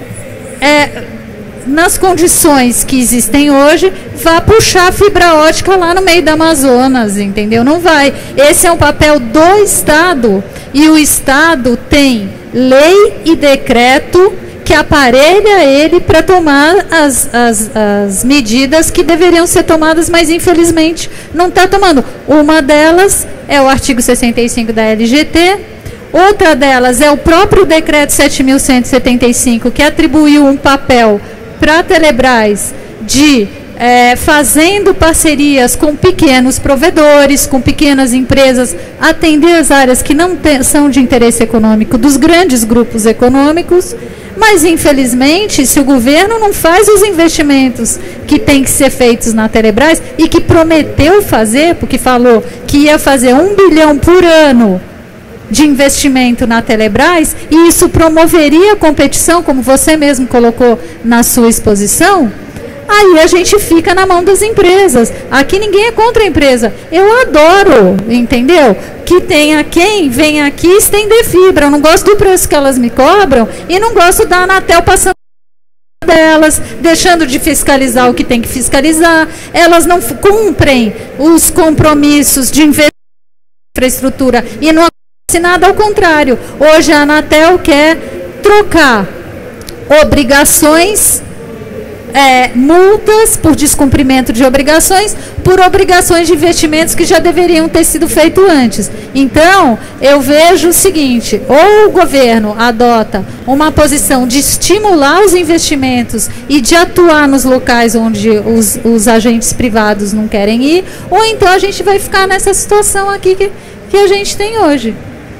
nas condições que existem hoje, vá puxar a fibra ótica lá no meio da Amazonas, entendeu? Não vai. Esse é um papel do Estado, e o Estado tem lei e decreto que aparelha ele para tomar as medidas que deveriam ser tomadas, mas infelizmente não está tomando. Uma delas é o artigo 65 da LGT, outra delas é o próprio decreto 7.175, que atribuiu um papel para a Telebrás de fazendo parcerias com pequenos provedores, com pequenas empresas, atender as áreas que não são de interesse econômico dos grandes grupos econômicos, mas infelizmente, se o governo não faz os investimentos que têm que ser feitos na Telebrás e que prometeu fazer, porque falou que ia fazer 1 bilhão por ano de investimento na Telebrás, e isso promoveria a competição, como você mesmo colocou na sua exposição, aí a gente fica na mão das empresas. Aqui ninguém é contra a empresa. Eu adoro, entendeu? Que tenha quem vem aqui estender fibra. Eu não gosto do preço que elas me cobram e não gosto da Anatel passando delas, deixando de fiscalizar o que tem que fiscalizar. Elas não cumprem os compromissos de investimento em infraestrutura e não acontece nada, ao contrário. Hoje a Anatel quer trocar obrigações, multas por descumprimento de obrigações, por obrigações de investimentos que já deveriam ter sido feitos antes. Então, eu vejo o seguinte: ou o governo adota uma posição de estimular os investimentos e de atuar nos locais onde os agentes privados não querem ir, ou então a gente vai ficar nessa situação aqui que a gente tem hoje.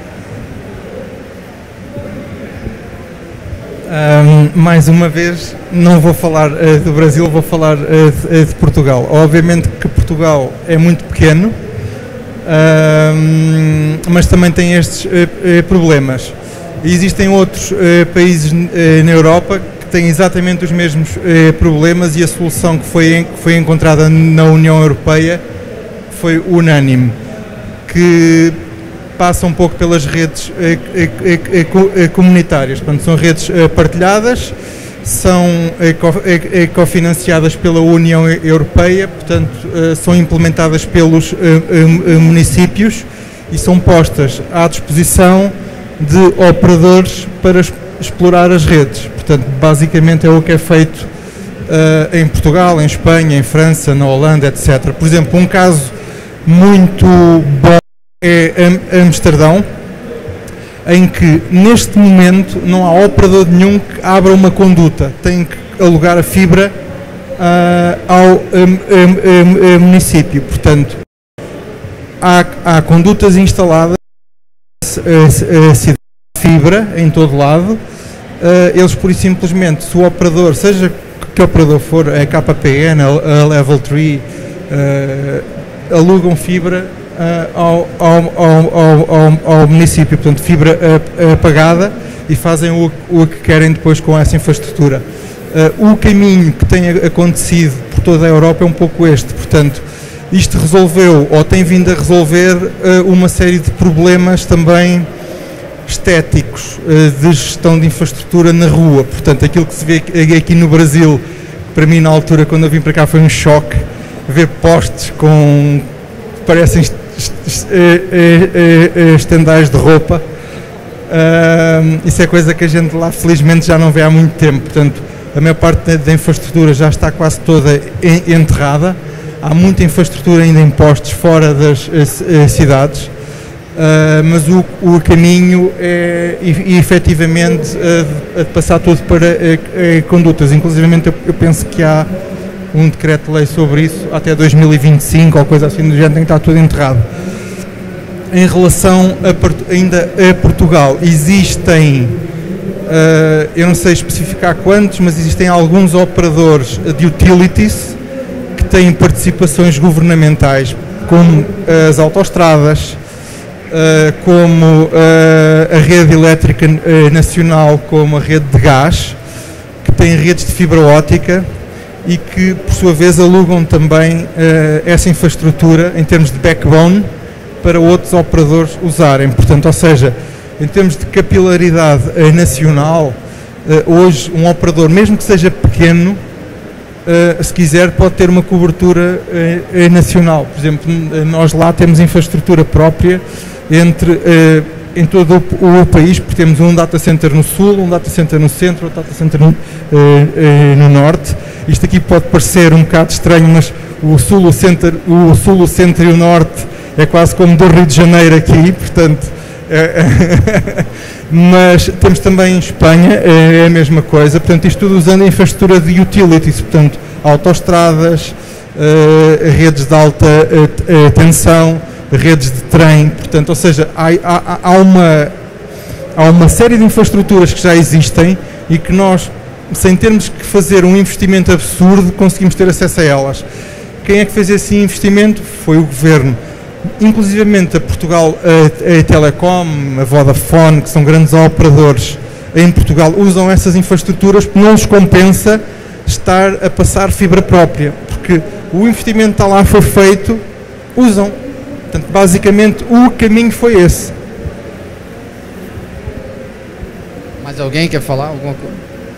Mais uma vez, não vou falar do Brasil, vou falar de Portugal. Obviamente que Portugal é muito pequeno, mas também tem estes problemas. E existem outros países na Europa que têm exatamente os mesmos problemas, e a solução que foi encontrada na União Europeia foi unânime, que passa um pouco pelas redes comunitárias. Portanto, são redes partilhadas, são cofinanciadas pela União Europeia, portanto, são implementadas pelos municípios e são postas à disposição de operadores para explorar as redes. Portanto, basicamente é o que é feito em Portugal, em Espanha, em França, na Holanda, etc. Por exemplo, um caso muito bom é Amsterdão, em que neste momento não há operador nenhum que abra uma conduta, tem que alugar a fibra ao município. Portanto, há condutas instaladas, fibra em todo lado, eles pura e simplesmente, se o operador, seja que operador for, a KPN, a Level 3, alugam fibra ao município, portanto fibra pagada, e fazem o que querem depois com essa infraestrutura. O caminho que tem acontecido por toda a Europa é um pouco este, portanto isto resolveu, ou tem vindo a resolver, uma série de problemas também estéticos, de gestão de infraestrutura na rua. Portanto, aquilo que se vê aqui no Brasil, para mim na altura quando eu vim para cá foi um choque, ver postes com parecem estendais de roupa. Isso é coisa que a gente lá felizmente já não vê há muito tempo. Portanto, a maior parte da infraestrutura já está quase toda enterrada. Há muita infraestrutura ainda em postes fora das cidades, mas o caminho é efetivamente a de passar tudo para condutas. Inclusivamente eu penso que há um decreto-lei sobre isso até 2025 ou coisa assim do género, tem que estar tudo enterrado. Em relação ainda a Portugal, existem, eu não sei especificar quantos, mas existem alguns operadores de utilities que têm participações governamentais, como as autoestradas, como a rede elétrica nacional, como a rede de gás, que têm redes de fibra óptica e que, por sua vez, alugam também essa infraestrutura em termos de backbone para outros operadores usarem. Portanto, ou seja, em termos de capilaridade nacional, hoje um operador, mesmo que seja pequeno, se quiser, pode ter uma cobertura nacional. Por exemplo, nós lá temos infraestrutura própria em todo o país, porque temos um data center no sul, um data center no centro, outro data center no norte. Isto aqui pode parecer um bocado estranho, mas o sul, o centro e o norte é quase como do Rio de Janeiro aqui, portanto... mas temos também em Espanha, é a mesma coisa, portanto isto tudo usando a infraestrutura de utilities, portanto autoestradas, redes de alta tensão, redes de trem, portanto, ou seja, há uma série de infraestruturas que já existem e que nós, sem termos que fazer um investimento absurdo, conseguimos ter acesso a elas. Quem é que fez esse investimento? Foi o Governo. Inclusivamente a Portugal, a Telecom, a Vodafone, que são grandes operadores em Portugal, usam essas infraestruturas porque não lhes compensa estar a passar fibra própria, porque o investimento está lá, foi feito, usam. Portanto, basicamente o caminho foi esse. Mais alguém quer falar alguma coisa?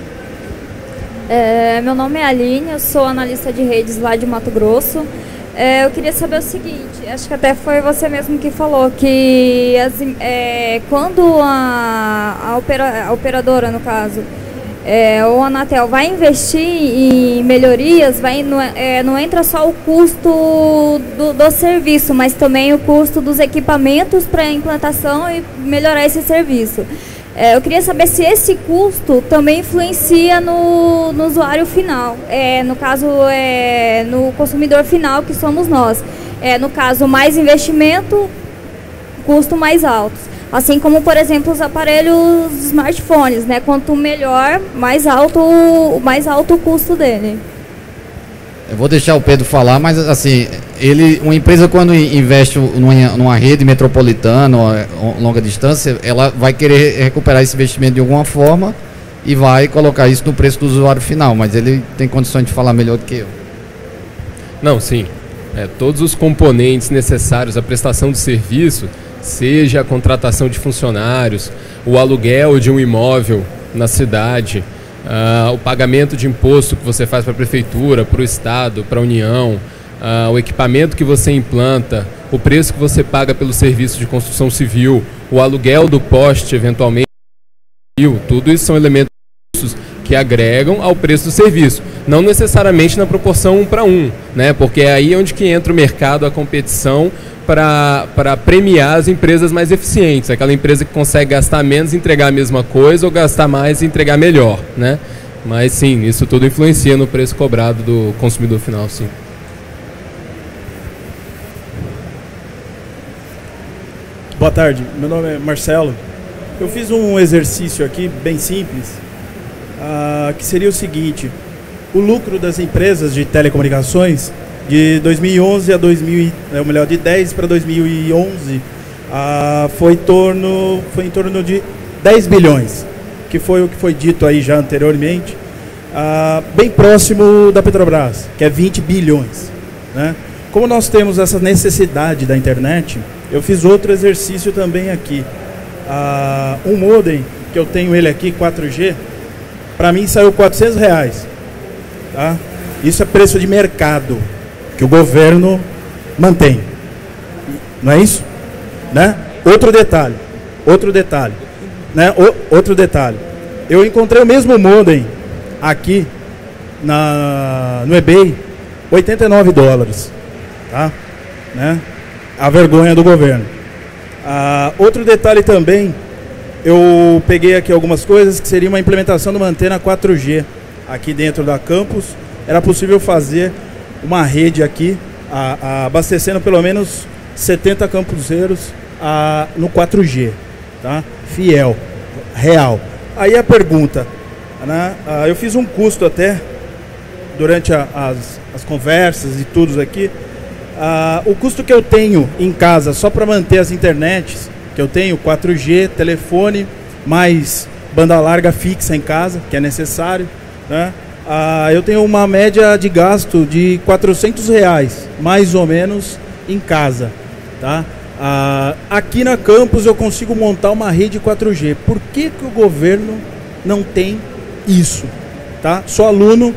Meu nome é Aline, eu sou analista de redes lá de Mato Grosso. Eu queria saber o seguinte, acho que até foi você mesmo que falou que quando a operadora, no caso, ou a Anatel vai investir em melhorias, não entra só o custo do serviço, mas também o custo dos equipamentos para a implantação e melhorar esse serviço. Eu queria saber se esse custo também influencia no usuário final, no caso, no consumidor final, que somos nós. No caso, mais investimento, custo mais altos. Assim como, por exemplo, os aparelhos smartphones, né? Quanto melhor, mais alto o custo dele. Eu vou deixar o Pedro falar, mas assim, uma empresa quando investe numa rede metropolitana ou longa distância, ela vai querer recuperar esse investimento de alguma forma e vai colocar isso no preço do usuário final, mas ele tem condições de falar melhor do que eu. Não, sim. Todos os componentes necessários à prestação de serviço, seja a contratação de funcionários, o aluguel de um imóvel na cidade, o pagamento de imposto que você faz para a prefeitura, para o estado, para a União, o equipamento que você implanta, o preço que você paga pelo serviço de construção civil, o aluguel do poste, eventualmente, tudo isso são elementos que agregam ao preço do serviço, não necessariamente na proporção 1 para 1, né? Porque é aí onde que entra o mercado, a competição, para premiar as empresas mais eficientes, aquela empresa que consegue gastar menos e entregar a mesma coisa, ou gastar mais e entregar melhor, né? Mas sim, isso tudo influencia no preço cobrado do consumidor final, sim. Boa tarde, meu nome é Marcelo. Eu fiz um exercício aqui bem simples, que seria o seguinte: o lucro das empresas de telecomunicações de 2011 a 2000, de 10 para 2011, foi em torno de 10 bilhões, que foi o que foi dito aí já anteriormente, bem próximo da Petrobras, que é 20 bilhões, né? Como nós temos essa necessidade da internet, eu fiz outro exercício também aqui. Um modem, que eu tenho ele aqui, 4G, para mim saiu R$400, tá? Isso é preço de mercado, que o governo mantém, não é isso? Né? Outro detalhe, né? Outro detalhe, eu encontrei o mesmo modem aqui no eBay, $89, tá? Né? A vergonha do governo. Outro detalhe também, eu peguei aqui algumas coisas que seria uma implementação de uma antena 4G aqui dentro da campus. Era possível fazer uma rede aqui, abastecendo pelo menos 70 campuseiros no 4G, tá? Fiel, real. Aí a pergunta, né? Eu fiz um custo até, durante as conversas e tudo aqui, o custo que eu tenho em casa só para manter as internets, que eu tenho 4G, telefone, mais banda larga fixa em casa, que é necessário, né? Eu tenho uma média de gasto de R$400, mais ou menos, em casa, tá? Aqui na campus eu consigo montar uma rede 4G. Por que o governo não tem isso? Tá? Sou aluno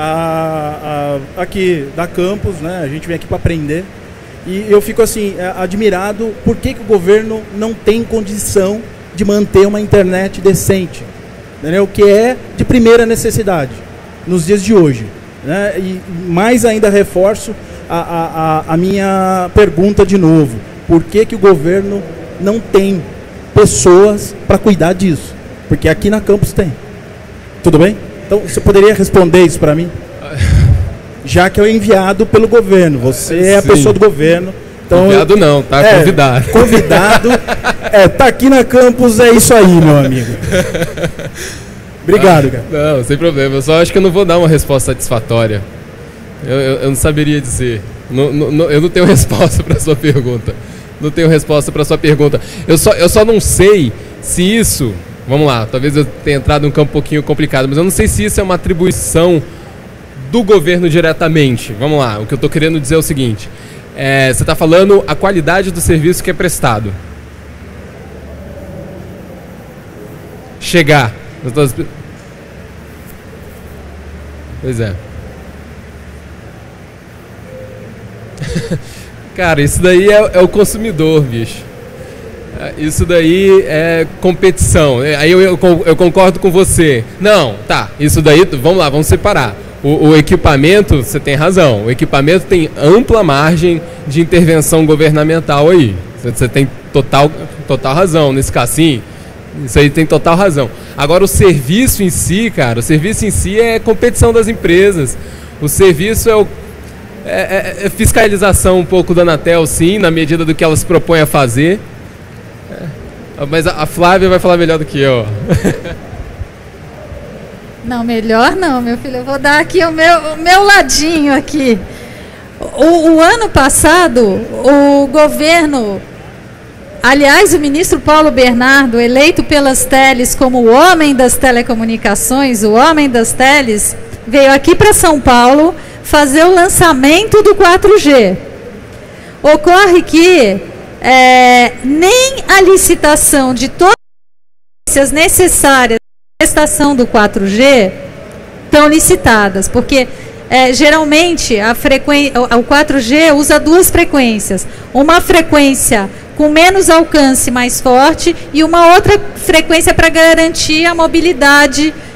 aqui da campus, né? A gente vem aqui para aprender. E eu fico assim, admirado por que o governo não tem condição de manter uma internet decente, entendeu? Que é de primeira necessidade nos dias de hoje, né? E mais ainda reforço a minha pergunta de novo: por que o governo não tem pessoas para cuidar disso? Porque aqui na campus tem. Tudo bem? Então você poderia responder isso para mim? Já que é enviado pelo governo, você é a pessoa do governo. Então, convidado não, tá? Convidado. Convidado. Tá aqui na campus, é isso aí, meu amigo. Obrigado, cara. Não, sem problema. Eu só acho que eu não vou dar uma resposta satisfatória. Eu não saberia dizer. Eu não tenho resposta para sua pergunta. Não tenho resposta para sua pergunta. Eu só não sei se isso... Vamos lá, talvez eu tenha entrado num campo um pouquinho complicado, mas eu não sei se isso é uma atribuição do governo diretamente. Vamos lá, o que eu estou querendo dizer é o seguinte. Você está falando a qualidade do serviço que é prestado. Chegar. Pois é. Cara, isso daí é o consumidor, bicho. Isso daí é competição. Aí eu concordo com você. Não, tá, isso daí, vamos lá, vamos separar. O equipamento, você tem razão, o equipamento tem ampla margem de intervenção governamental aí. Você tem total razão nesse caso, sim. Isso aí tem total razão. Agora o serviço em si, cara, o serviço em si é competição das empresas. O serviço é fiscalização um pouco da Anatel, sim, na medida do que ela se propõe a fazer. Mas a Flávia vai falar melhor do que eu. Não, melhor não, meu filho. Eu vou dar aqui o meu ladinho aqui. O ano passado, o governo, aliás, o ministro Paulo Bernardo, eleito pelas teles como o homem das telecomunicações, o homem das teles, veio aqui para São Paulo fazer o lançamento do 4G. Ocorre que nem a licitação de todas as necessárias para a prestação do 4G estão licitadas, porque geralmente o 4G usa duas frequências, uma frequência com menos alcance mais forte e uma outra frequência para garantir a mobilidade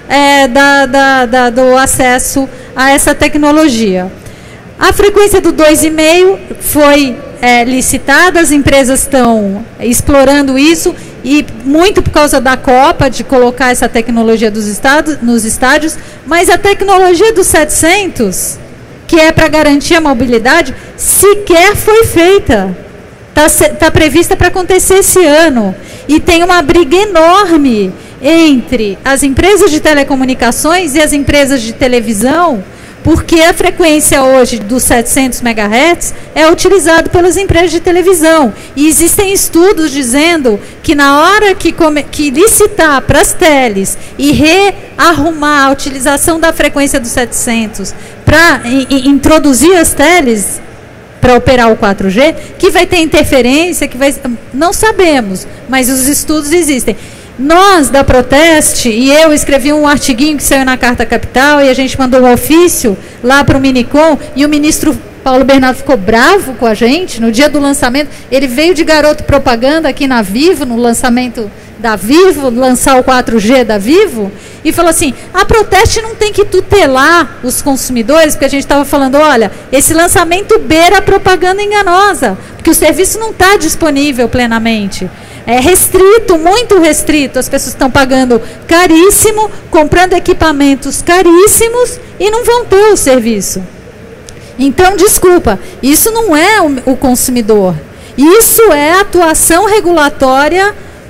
do acesso a essa tecnologia. A frequência do 2,5 foi licitada, as empresas estão explorando isso, e muito por causa da Copa, de colocar essa tecnologia nos estádios, mas a tecnologia dos 700, que é para garantir a mobilidade, sequer foi feita. Está prevista para acontecer esse ano. E tem uma briga enorme entre as empresas de telecomunicações e as empresas de televisão, porque a frequência hoje dos 700 MHz é utilizada pelas empresas de televisão. E existem estudos dizendo que na hora que licitar para as teles e rearrumar a utilização da frequência dos 700 para introduzir as teles para operar o 4G, que vai ter interferência, não sabemos, mas os estudos existem. Nós, da Proteste, e eu escrevi um artiguinho que saiu na Carta Capital, e a gente mandou um ofício lá para o Minicom, e o ministro Paulo Bernardo ficou bravo com a gente no dia do lançamento. Ele veio de garoto propaganda aqui na Vivo, no lançamento da Vivo, lançar o 4G da Vivo, e falou assim, a Proteste não tem que tutelar os consumidores, porque a gente estava falando, olha, esse lançamento beira a propaganda enganosa, porque o serviço não está disponível plenamente. É restrito, muito restrito, as pessoas estão pagando caríssimo, comprando equipamentos caríssimos e não vão ter o serviço. Então, desculpa, isso não é o consumidor, isso é a atuação regulatória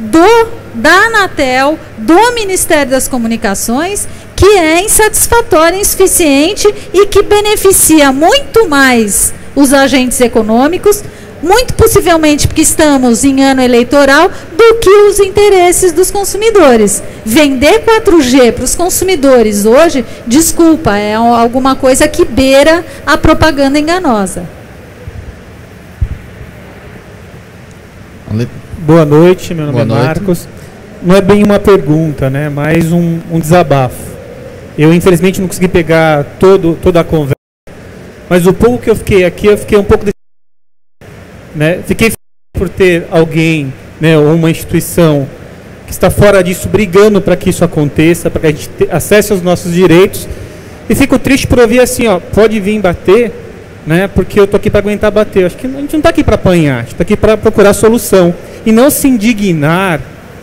da Anatel, do Ministério das Comunicações, que é insatisfatória, insuficiente e que beneficia muito mais os agentes econômicos, muito possivelmente porque estamos em ano eleitoral, do que os interesses dos consumidores. Vender 4G para os consumidores hoje, desculpa, é alguma coisa que beira a propaganda enganosa. Boa noite, meu nome é Marcos. Não é bem uma pergunta, né, mas um desabafo. Eu, infelizmente, não consegui pegar toda a conversa, mas o pouco que eu fiquei aqui, eu fiquei um pouco... Né? Fiquei por ter alguém, né, ou uma instituição que está fora disso, brigando para que isso aconteça, para que a gente acesse os nossos direitos. E fico triste por ouvir assim, ó, pode vir bater, né, porque eu estou aqui para aguentar bater. Eu acho que a gente não está aqui para apanhar, a gente está aqui para procurar solução. E não se indignar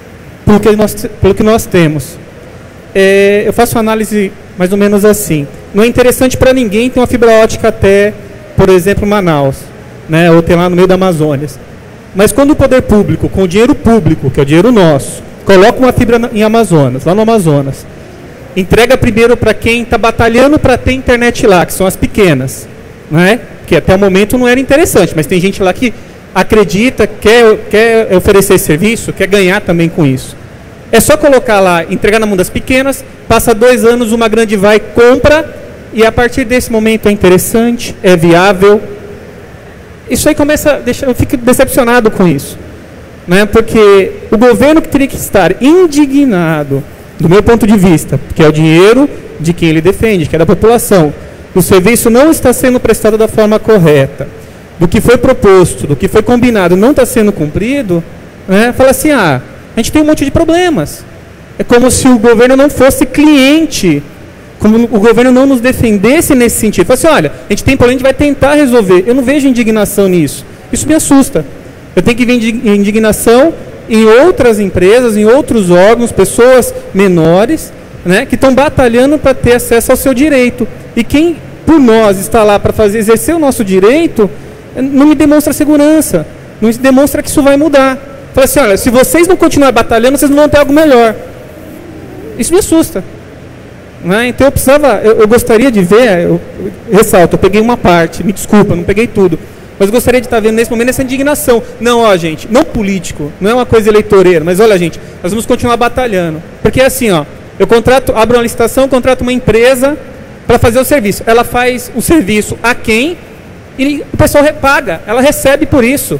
pelo que nós temos. Eu faço uma análise mais ou menos assim. Não é interessante para ninguém ter uma fibra ótica até, por exemplo, Manaus, né, ou ter lá no meio da Amazônia. Mas quando o poder público, com o dinheiro público, que é o dinheiro nosso, coloca uma fibra em Amazonas, lá no Amazonas, entrega primeiro para quem está batalhando para ter internet lá, que são as pequenas, né, que até o momento não era interessante, mas tem gente lá que acredita, quer oferecer esse serviço, quer ganhar também com isso. É só colocar lá, entregar na mão das pequenas, passa 2 anos, uma grande vai, compra, e a partir desse momento é interessante, é viável. Isso aí começa a deixar, eu fico decepcionado com isso, né? Porque o governo que teria que estar indignado, do meu ponto de vista, que é o dinheiro de quem ele defende, que é da população, o serviço não está sendo prestado da forma correta, do que foi proposto, do que foi combinado, não está sendo cumprido, né? Fala assim, a gente tem um monte de problemas. É como se o governo não fosse cliente, como o governo não nos defendesse nesse sentido. Fala assim, olha, a gente tem problema, a gente vai tentar resolver. Eu não vejo indignação nisso. Isso me assusta. Eu tenho que ver indignação em outras empresas, em outros órgãos, pessoas menores, né, que estão batalhando para ter acesso ao seu direito. E quem, por nós, está lá para exercer o nosso direito, não me demonstra segurança, não me demonstra que isso vai mudar. Fala assim, olha, se vocês não continuarem batalhando, vocês não vão ter algo melhor. Isso me assusta. Né? Então eu gostaria de ver, eu ressalto, eu peguei uma parte, me desculpa, não peguei tudo, mas eu gostaria de estar vendo nesse momento essa indignação. Não, ó, gente, não político, não é uma coisa eleitoreira, mas olha, gente, nós vamos continuar batalhando. Porque é assim, ó, eu abro uma licitação, contrato uma empresa para fazer o serviço. Ela faz o serviço a quem? E o pessoal repaga, ela recebe por isso.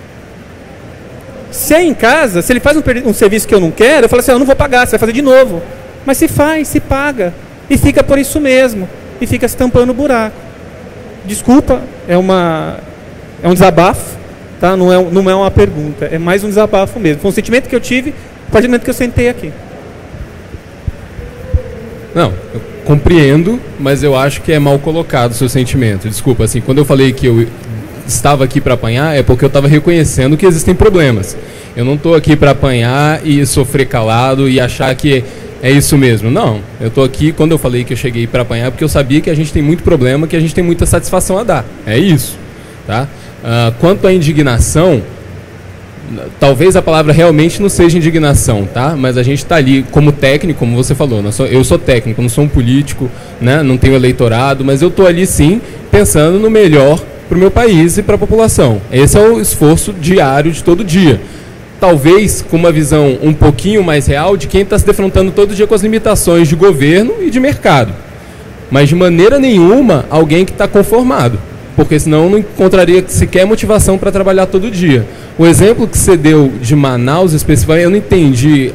Se é em casa, se ele faz um serviço que eu não quero, eu falo assim, eu não vou pagar, você vai fazer de novo. Mas se faz, se paga, e fica por isso mesmo, e fica se tampando o buraco. Desculpa, é um desabafo, tá? Não é uma pergunta, é mais um desabafo mesmo. Foi um sentimento que eu tive a partir do momento que eu sentei aqui. Não, eu compreendo, mas eu acho que é mal colocado o seu sentimento. Desculpa, assim, quando eu falei que eu estava aqui para apanhar, é porque eu estava reconhecendo que existem problemas. Eu não estou aqui para apanhar e sofrer calado e achar que é isso mesmo. Não, eu estou aqui, quando eu falei que eu cheguei para apanhar, porque eu sabia que a gente tem muito problema, que a gente tem muita satisfação a dar. É isso, tá? Quanto à indignação, talvez a palavra realmente não seja indignação, tá? Mas a gente está ali como técnico, como você falou. Eu sou técnico, não sou um político, né? Não tenho eleitorado, mas eu estou ali sim pensando no melhor para o meu país e para a população. Esse é o esforço diário de todo dia. Talvez com uma visão um pouquinho mais real de quem está se defrontando todo dia com as limitações de governo e de mercado. Mas de maneira nenhuma alguém que está conformado, porque senão não encontraria sequer motivação para trabalhar todo dia. O exemplo que você deu de Manaus especificamente, eu não entendi.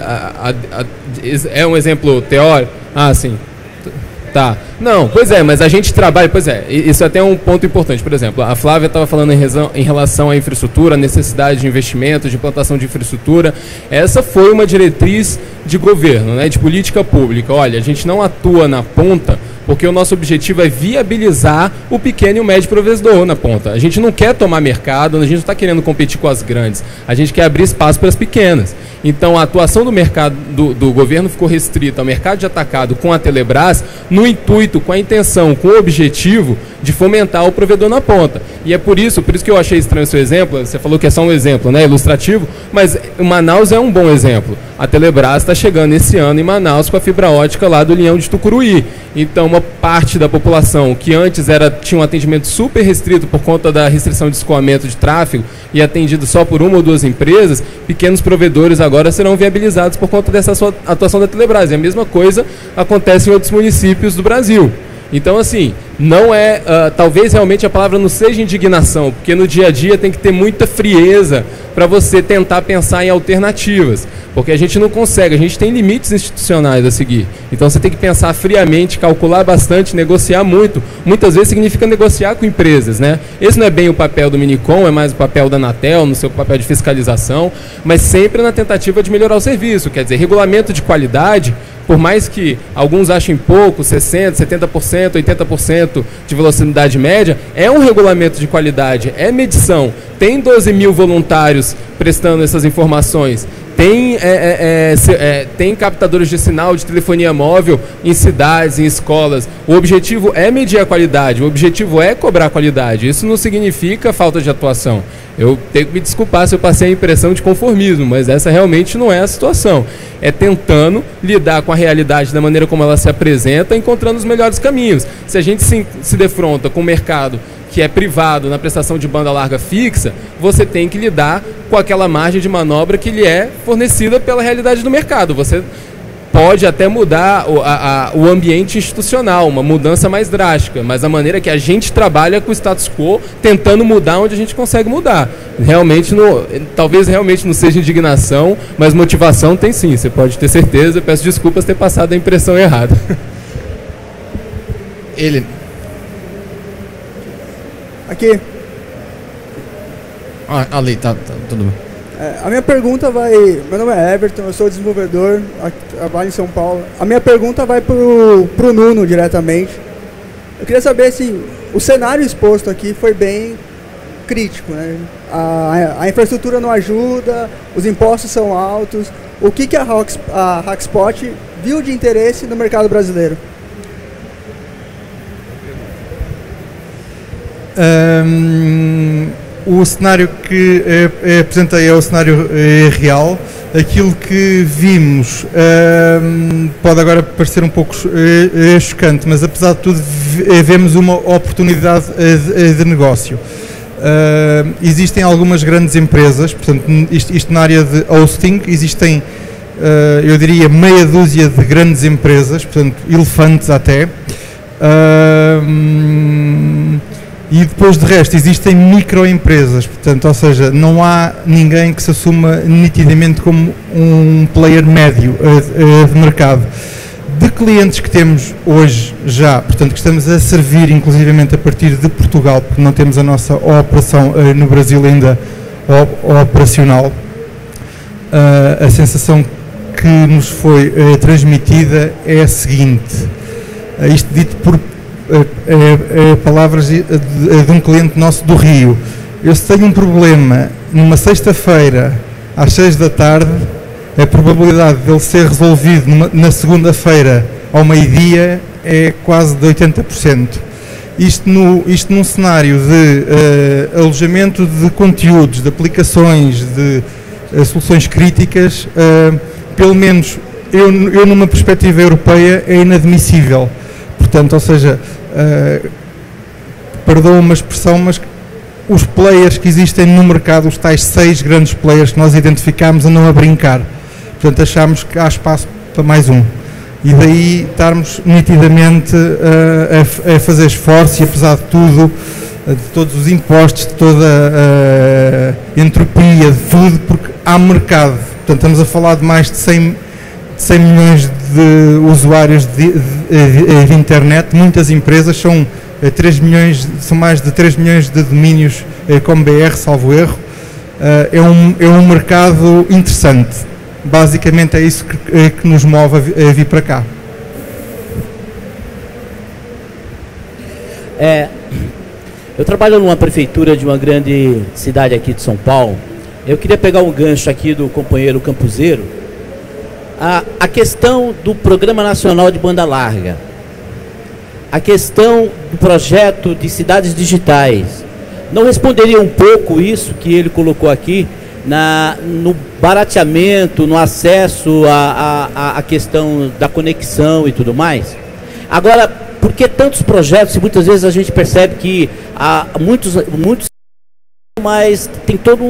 É um exemplo teórico? Ah, sim. Tá. Não, pois é, mas a gente trabalha, pois é, isso até é um ponto importante. Por exemplo, a Flávia estava falando em relação à infraestrutura, a necessidade de investimento, de implantação de infraestrutura. Essa foi uma diretriz de governo, né, de política pública. Olha, a gente não atua na ponta porque o nosso objetivo é viabilizar o pequeno e o médio provedor na ponta. A gente não quer tomar mercado, a gente não está querendo competir com as grandes, a gente quer abrir espaço para as pequenas. Então a atuação do mercado do governo ficou restrita ao mercado de atacado com a Telebrás, no intuito, com a intenção, com o objetivo de fomentar o provedor na ponta. E é por isso que eu achei estranho o seu exemplo. Você falou que é só um exemplo, né, ilustrativo, mas Manaus é um bom exemplo. A Telebrás está chegando esse ano em Manaus com a fibra ótica lá do Linhão de Tucuruí. Então uma parte da população que antes tinha um atendimento super restrito por conta da restrição de escoamento de tráfego e atendido só por uma ou duas empresas, pequenos provedores agora serão viabilizados por conta dessa atuação da Telebrás. E a mesma coisa acontece em outros municípios do Brasil. Então, assim, não é... talvez realmente a palavra não seja indignação, porque no dia a dia tem que ter muita frieza para você tentar pensar em alternativas. Porque a gente não consegue, a gente tem limites institucionais a seguir. Então você tem que pensar friamente, calcular bastante, negociar muito. Muitas vezes significa negociar com empresas, né? Esse não é bem o papel do Minicom, é mais o papel da Anatel, no seu papel de fiscalização, mas sempre na tentativa de melhorar o serviço. Quer dizer, regulamento de qualidade, por mais que alguns achem pouco, 60%, 70%, 80% de velocidade média, é um regulamento de qualidade, é medição. Tem 12 mil voluntários prestando essas informações. Tem captadores de sinal de telefonia móvel em cidades, em escolas. O objetivo é medir a qualidade, o objetivo é cobrar a qualidade. Isso não significa falta de atuação. Eu tenho que me desculpar se eu passei a impressão de conformismo, mas essa realmente não é a situação. É tentando lidar com a realidade da maneira como ela se apresenta, encontrando os melhores caminhos. Se a gente se defronta com o mercado que é privado na prestação de banda larga fixa, você tem que lidar com aquela margem de manobra que lhe é fornecida pela realidade do mercado. Você pode até mudar o ambiente institucional, uma mudança mais drástica, mas a maneira que a gente trabalha com o status quo, tentando mudar onde a gente consegue mudar. Realmente, talvez realmente não seja indignação, mas motivação tem sim, você pode ter certeza. Peço desculpas ter passado a impressão errada. Ele... Aqui. Ali, tá tudo bem. A minha pergunta vai... Meu nome é Everton, eu sou desenvolvedor, trabalho em São Paulo. A minha pergunta vai pro Nuno diretamente. Eu queria saber se o cenário exposto aqui foi bem crítico, né? A infraestrutura não ajuda, os impostos são altos. O que a Hackspot viu de interesse no mercado brasileiro? O cenário que apresentei é o cenário real. Aquilo que vimos pode agora parecer um pouco chocante, mas apesar de tudo vemos uma oportunidade de negócio. Existem algumas grandes empresas, portanto, isto na área de hosting, existem, eu diria, meia dúzia de grandes empresas, portanto, elefantes até. E depois de resto existem microempresas, portanto, ou seja, não há ninguém que se assuma nitidamente como um player médio de mercado. De clientes que temos hoje já, portanto, que estamos a servir inclusivamente a partir de Portugal, porque não temos a nossa operação no Brasil ainda operacional, a sensação que nos foi transmitida é a seguinte, isto dito por palavras de um cliente nosso do Rio. Eu, se tenho um problema numa sexta-feira às 6 da tarde, a probabilidade dele ser resolvido na segunda-feira ao meio-dia é quase de 80%. Isto num cenário de alojamento de conteúdos, de aplicações, de soluções críticas, pelo menos eu numa perspectiva europeia é inadmissível. Portanto, ou seja, perdoa-me a expressão, mas os players que existem no mercado, os tais 6 grandes players que nós identificámos, andam a brincar. Portanto, achamos que há espaço para mais um. E daí estarmos nitidamente a fazer esforço e, apesar de tudo, de todos os impostos, de toda a entropia, de tudo, porque há mercado. Portanto, estamos a falar de mais de 100 milhões de usuários de internet. Muitas empresas, são mais de 3 milhões de domínios com BR, salvo erro. É um mercado interessante. Basicamente é isso que nos move a vir para cá. Eu trabalho numa prefeitura de uma grande cidade aqui de São Paulo. Eu queria pegar um gancho aqui do companheiro Campuseiro. A questão do Programa Nacional de Banda Larga, a questão do projeto de cidades digitais, não responderia um pouco isso que ele colocou aqui, no barateamento, no acesso à questão da conexão e tudo mais? Agora, por que tantos projetos, e muitas vezes a gente percebe que há muitos, mas tem toda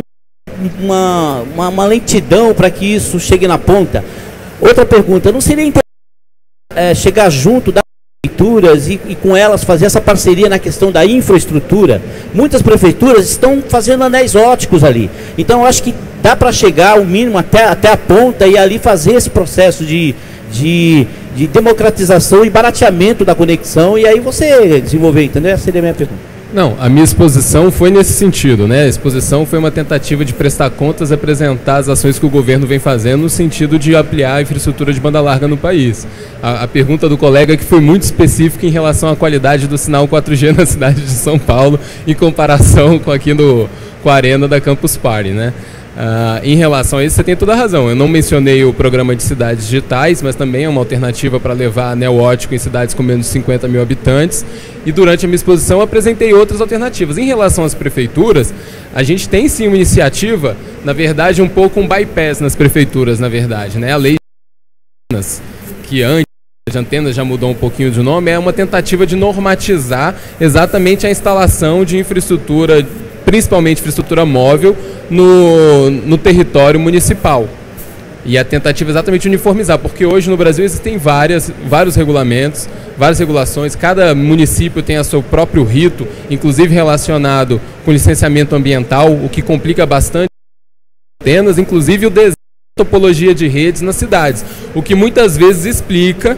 uma lentidão para que isso chegue na ponta? Outra pergunta, não seria interessante chegar junto das prefeituras e com elas fazer essa parceria na questão da infraestrutura? Muitas prefeituras estão fazendo anéis óticos ali, então eu acho que dá para chegar ao mínimo até a ponta e ali fazer esse processo de democratização e barateamento da conexão, e aí você desenvolver, entendeu? Essa seria a minha pergunta. Não, a minha exposição foi nesse sentido, né? A exposição foi uma tentativa de prestar contas, apresentar as ações que o governo vem fazendo no sentido de ampliar a infraestrutura de banda larga no país. A pergunta do colega que foi muito específica em relação à qualidade do sinal 4G na cidade de São Paulo, em comparação com aqui com a arena da Campus Party, né? Em relação a isso, você tem toda a razão. Eu não mencionei o programa de cidades digitais, mas também é uma alternativa para levar anel ótico em cidades com menos de 50 mil habitantes. E durante a minha exposição eu apresentei outras alternativas. Em relação às prefeituras, a gente tem sim uma iniciativa, na verdade um pouco um bypass nas prefeituras, na verdade, né? A lei de antenas, que antes de antenas já mudou um pouquinho de nome, é uma tentativa de normatizar exatamente a instalação de infraestrutura, principalmente infraestrutura móvel, no território municipal. E a tentativa é exatamente uniformizar, porque hoje no Brasil existem vários regulamentos, várias regulações, cada município tem o seu próprio rito, inclusive relacionado com licenciamento ambiental, o que complica bastante antenas, inclusive o desenho da topologia de redes nas cidades, o que muitas vezes explica,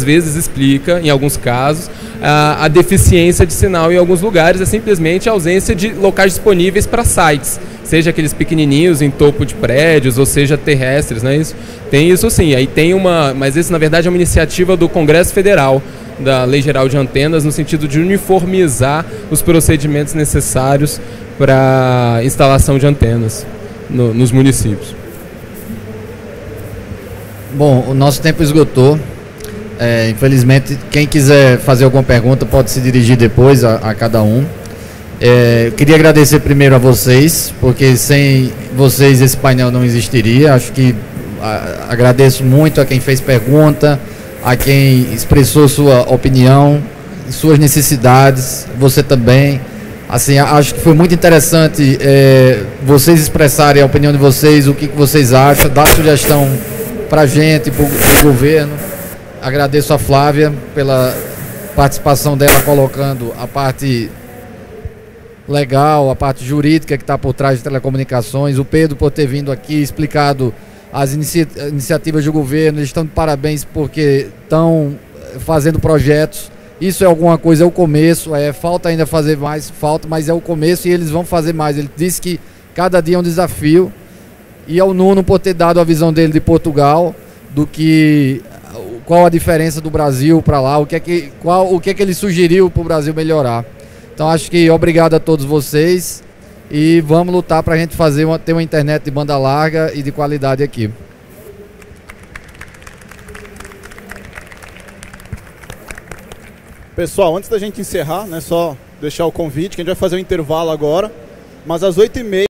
em alguns casos, a deficiência de sinal em alguns lugares, é simplesmente a ausência de locais disponíveis para sites, seja aqueles pequenininhos em topo de prédios, ou seja terrestres, não é isso? Tem isso sim, aí tem mas isso na verdade é uma iniciativa do Congresso Federal, da Lei Geral de Antenas, no sentido de uniformizar os procedimentos necessários para instalação de antenas nos municípios. Bom, o nosso tempo esgotou. Infelizmente, quem quiser fazer alguma pergunta pode se dirigir depois a cada um. Eu queria agradecer primeiro a vocês, porque sem vocês esse painel não existiria. Acho que agradeço muito a quem fez pergunta, a quem expressou sua opinião, suas necessidades, você também. Assim, acho que foi muito interessante vocês expressarem a opinião de vocês, o que vocês acham, dar sugestão para a gente, para o governo. Agradeço a Flávia pela participação dela, colocando a parte legal, a parte jurídica que está por trás de telecomunicações, o Pedro por ter vindo aqui, explicado as iniciativas do governo. Eles estão de parabéns porque estão fazendo projetos. Isso é alguma coisa, é o começo, falta ainda fazer mais, mas é o começo e eles vão fazer mais. Ele disse que cada dia é um desafio, e ao Nuno por ter dado a visão dele de Portugal, do que qual a diferença do Brasil para lá, o que é que ele sugeriu para o Brasil melhorar. Então acho que obrigado a todos vocês e vamos lutar para a gente ter uma internet de banda larga e de qualidade aqui. Pessoal, antes da gente encerrar, né, só deixar o convite, que a gente vai fazer um intervalo agora, mas às 8h30